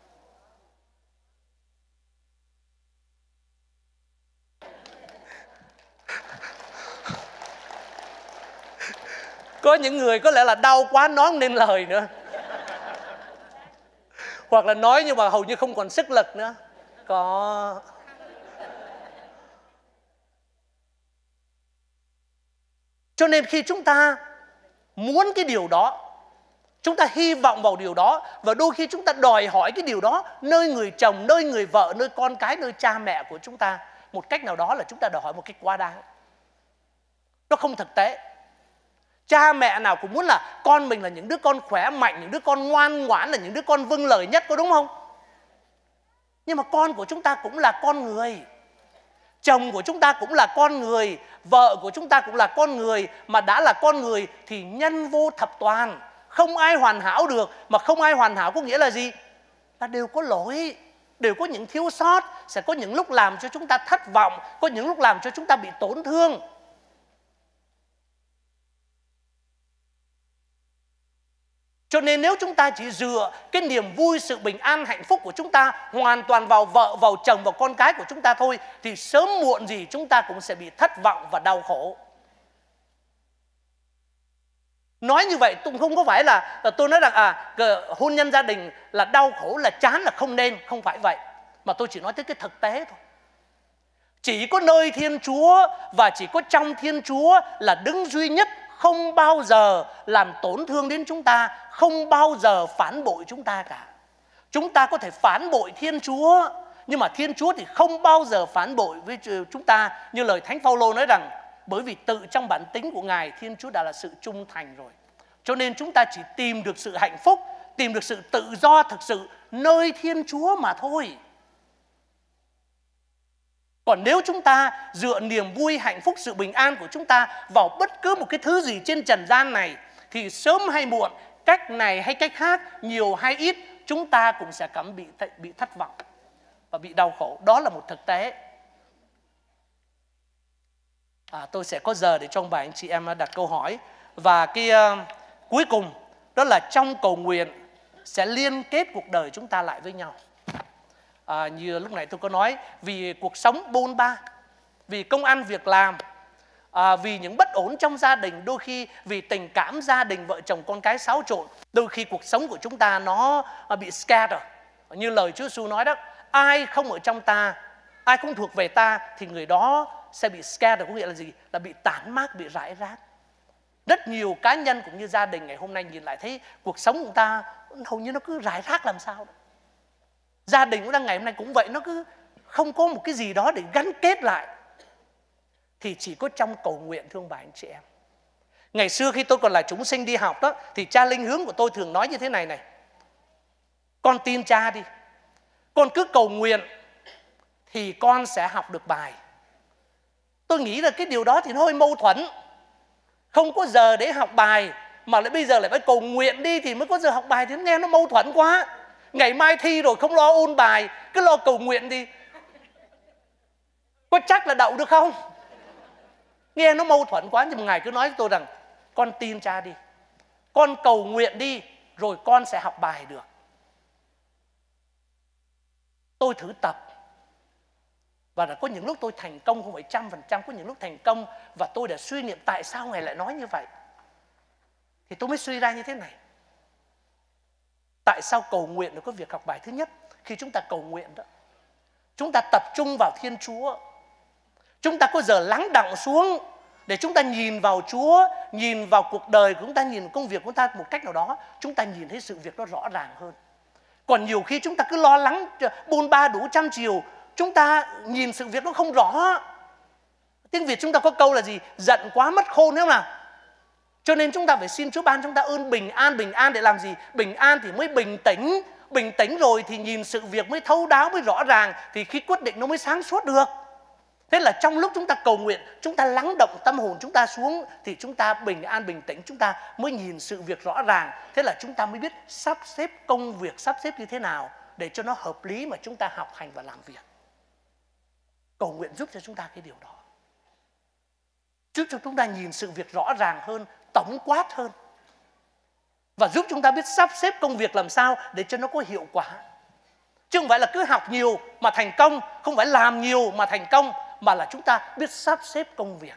Có những người có lẽ là đau quá nói không nên lời nữa, hoặc là nói nhưng mà hầu như không còn sức lực nữa. Có. Cho nên khi chúng ta muốn cái điều đó, chúng ta hy vọng vào điều đó, và đôi khi chúng ta đòi hỏi cái điều đó nơi người chồng, nơi người vợ, nơi con cái, nơi cha mẹ của chúng ta, một cách nào đó là chúng ta đòi hỏi một cách quá đáng. Nó không thực tế. Cha mẹ nào cũng muốn là con mình là những đứa con khỏe mạnh, những đứa con ngoan ngoãn, là những đứa con vâng lời nhất, có đúng không? Nhưng mà con của chúng ta cũng là con người, chồng của chúng ta cũng là con người, vợ của chúng ta cũng là con người. Mà đã là con người thì nhân vô thập toàn, không ai hoàn hảo được. Mà không ai hoàn hảo có nghĩa là gì? Là đều có lỗi, đều có những thiếu sót. Sẽ có những lúc làm cho chúng ta thất vọng, có những lúc làm cho chúng ta bị tổn thương. Cho nên nếu chúng ta chỉ dựa cái niềm vui, sự bình an, hạnh phúc của chúng ta hoàn toàn vào vợ, vào chồng, vào con cái của chúng ta thôi, thì sớm muộn gì chúng ta cũng sẽ bị thất vọng và đau khổ. Nói như vậy tôi không có phải là tôi nói rằng à, hôn nhân gia đình là đau khổ, là chán, là không nên. Không phải vậy. Mà tôi chỉ nói tới cái thực tế thôi. Chỉ có nơi Thiên Chúa và chỉ có trong Thiên Chúa là đứng duy nhất, không bao giờ làm tổn thương đến chúng ta, không bao giờ phản bội chúng ta cả. Chúng ta có thể phản bội Thiên Chúa, nhưng mà Thiên Chúa thì không bao giờ phản bội với chúng ta. Như lời Thánh Phaolô nói rằng, bởi vì tự trong bản tính của Ngài, Thiên Chúa đã là sự trung thành rồi. Cho nên chúng ta chỉ tìm được sự hạnh phúc, tìm được sự tự do thực sự nơi Thiên Chúa mà thôi. Còn nếu chúng ta dựa niềm vui, hạnh phúc, sự bình an của chúng ta vào bất cứ một cái thứ gì trên trần gian này, thì sớm hay muộn, cách này hay cách khác, nhiều hay ít, chúng ta cũng sẽ cảm bị, bị thất vọng và bị đau khổ. Đó là một thực tế. À, tôi sẽ có giờ để cho ông bà anh chị em đặt câu hỏi. Và cái uh, cuối cùng đó là trong cầu nguyện sẽ liên kết cuộc đời chúng ta lại với nhau. À, như lúc nãy tôi có nói, vì cuộc sống bôn ba, vì công ăn việc làm, à, vì những bất ổn trong gia đình, đôi khi vì tình cảm gia đình, vợ chồng con cái xáo trộn, đôi khi cuộc sống của chúng ta nó bị scatter. Như lời Chúa Giêsu nói đó, ai không ở trong ta ai không thuộc về ta thì người đó sẽ bị scattered, có nghĩa là gì? Là bị tản mát, bị rải rác. Rất nhiều cá nhân cũng như gia đình ngày hôm nay nhìn lại thấy cuộc sống của ta hầu như nó cứ rải rác làm sao đó. Gia đình của ta ngày hôm nay cũng vậy, nó cứ không có một cái gì đó để gắn kết lại. Thì chỉ có trong cầu nguyện, thưa ông bà anh chị em. Ngày xưa khi tôi còn là chúng sinh đi học đó, thì cha linh hướng của tôi thường nói như thế này này: con tin cha đi, con cứ cầu nguyện thì con sẽ học được bài. Tôi nghĩ là cái điều đó thì nó hơi mâu thuẫn. Không có giờ để học bài mà lại bây giờ lại phải cầu nguyện đi thì mới có giờ học bài, thì nghe nó mâu thuẫn quá. Ngày mai thi rồi không lo ôn bài, cứ lo cầu nguyện đi, có chắc là đậu được không? Nghe nó mâu thuẫn quá. Nhưng mà Ngài cứ nói với tôi rằng con tin cha đi, con cầu nguyện đi, rồi con sẽ học bài được. Tôi thử tập, và là có những lúc tôi thành công không phải trăm phần trăm, có những lúc thành công và tôi đã suy niệm tại sao Ngài lại nói như vậy. Thì tôi mới suy ra như thế này: tại sao cầu nguyện là có việc học bài? Thứ nhất, khi chúng ta cầu nguyện đó, chúng ta tập trung vào Thiên Chúa. Chúng ta có giờ lắng đọng xuống để chúng ta nhìn vào Chúa, nhìn vào cuộc đời của chúng ta, nhìn công việc của chúng ta một cách nào đó, chúng ta nhìn thấy sự việc nó rõ ràng hơn. Còn nhiều khi chúng ta cứ lo lắng bôn ba đủ trăm chiều, chúng ta nhìn sự việc nó không rõ. Tiếng Việt chúng ta có câu là gì? Giận quá mất khôn, đúng không nào? Cho nên chúng ta phải xin Chúa ban chúng ta ơn bình an. Bình an để làm gì? Bình an thì mới bình tĩnh. Bình tĩnh rồi thì nhìn sự việc mới thấu đáo, mới rõ ràng, thì khi quyết định nó mới sáng suốt được. Thế là trong lúc chúng ta cầu nguyện, chúng ta lắng động tâm hồn chúng ta xuống, thì chúng ta bình an, bình tĩnh, chúng ta mới nhìn sự việc rõ ràng. Thế là chúng ta mới biết sắp xếp công việc, sắp xếp như thế nào để cho nó hợp lý mà chúng ta học hành và làm việc. Cầu nguyện giúp cho chúng ta cái điều đó, giúp cho chúng ta nhìn sự việc rõ ràng hơn, tổng quát hơn, và giúp chúng ta biết sắp xếp công việc làm sao để cho nó có hiệu quả. Chứ không phải là cứ học nhiều mà thành công, không phải làm nhiều mà thành công, mà là chúng ta biết sắp xếp công việc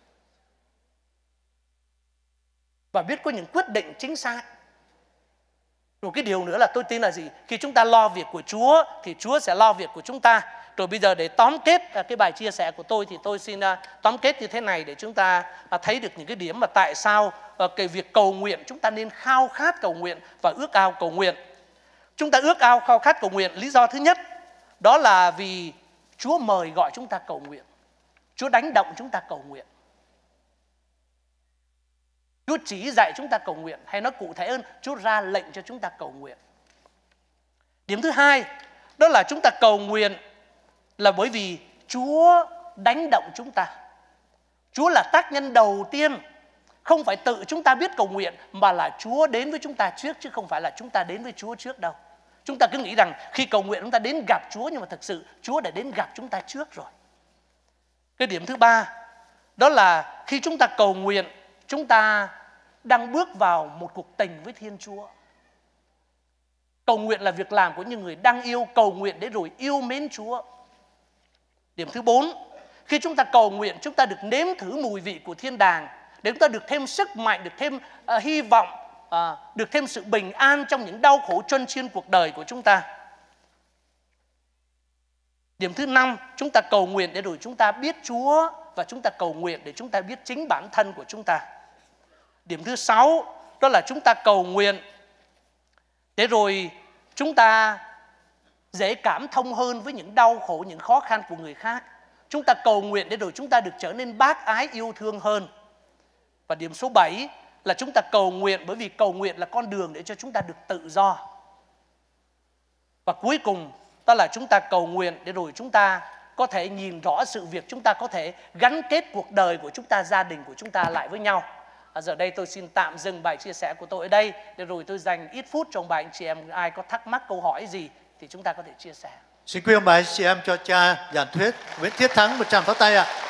và biết có những quyết định chính xác. Rồi cái điều nữa là tôi tin là gì? Khi chúng ta lo việc của Chúa thì Chúa sẽ lo việc của chúng ta. Rồi bây giờ để tóm kết cái bài chia sẻ của tôi thì tôi xin tóm kết như thế này để chúng ta thấy được những cái điểm mà tại sao cái việc cầu nguyện chúng ta nên khao khát cầu nguyện và ước ao cầu nguyện. Chúng ta ước ao khao khát cầu nguyện, lý do thứ nhất đó là vì Chúa mời gọi chúng ta cầu nguyện. Chúa đánh động chúng ta cầu nguyện. Chúa chỉ dạy chúng ta cầu nguyện, hay nói cụ thể hơn, Chúa ra lệnh cho chúng ta cầu nguyện. Điểm thứ hai đó là chúng ta cầu nguyện là bởi vì Chúa đánh động chúng ta. Chúa là tác nhân đầu tiên. Không phải tự chúng ta biết cầu nguyện, mà là Chúa đến với chúng ta trước, chứ không phải là chúng ta đến với Chúa trước đâu. Chúng ta cứ nghĩ rằng khi cầu nguyện chúng ta đến gặp Chúa, nhưng mà thực sự Chúa đã đến gặp chúng ta trước rồi. Cái điểm thứ ba đó là khi chúng ta cầu nguyện, chúng ta đang bước vào một cuộc tình với Thiên Chúa. Cầu nguyện là việc làm của những người đang yêu, cầu nguyện để rồi yêu mến Chúa. Điểm thứ bốn, khi chúng ta cầu nguyện, chúng ta được nếm thử mùi vị của thiên đàng, để chúng ta được thêm sức mạnh, được thêm uh, hy vọng, uh, được thêm sự bình an trong những đau khổ truân chiên cuộc đời của chúng ta. Điểm thứ năm, chúng ta cầu nguyện để rồi chúng ta biết Chúa, và chúng ta cầu nguyện để chúng ta biết chính bản thân của chúng ta. Điểm thứ sáu, đó là chúng ta cầu nguyện để rồi chúng ta dễ cảm thông hơn với những đau khổ, những khó khăn của người khác. Chúng ta cầu nguyện để rồi chúng ta được trở nên bác ái yêu thương hơn. Và điểm số bảy là chúng ta cầu nguyện bởi vì cầu nguyện là con đường để cho chúng ta được tự do. Và cuối cùng đó là chúng ta cầu nguyện để rồi chúng ta có thể nhìn rõ sự việc, chúng ta có thể gắn kết cuộc đời của chúng ta, gia đình của chúng ta lại với nhau. À, giờ đây tôi xin tạm dừng bài chia sẻ của tôi ở đây, để rồi tôi dành ít phút cho ông bà anh chị em, ai có thắc mắc câu hỏi gì thì chúng ta có thể chia sẻ. Xin quý ông bà anh chị em cho cha giảng thuyết Nguyễn Thiết Thắng một tràng pháo tay ạ.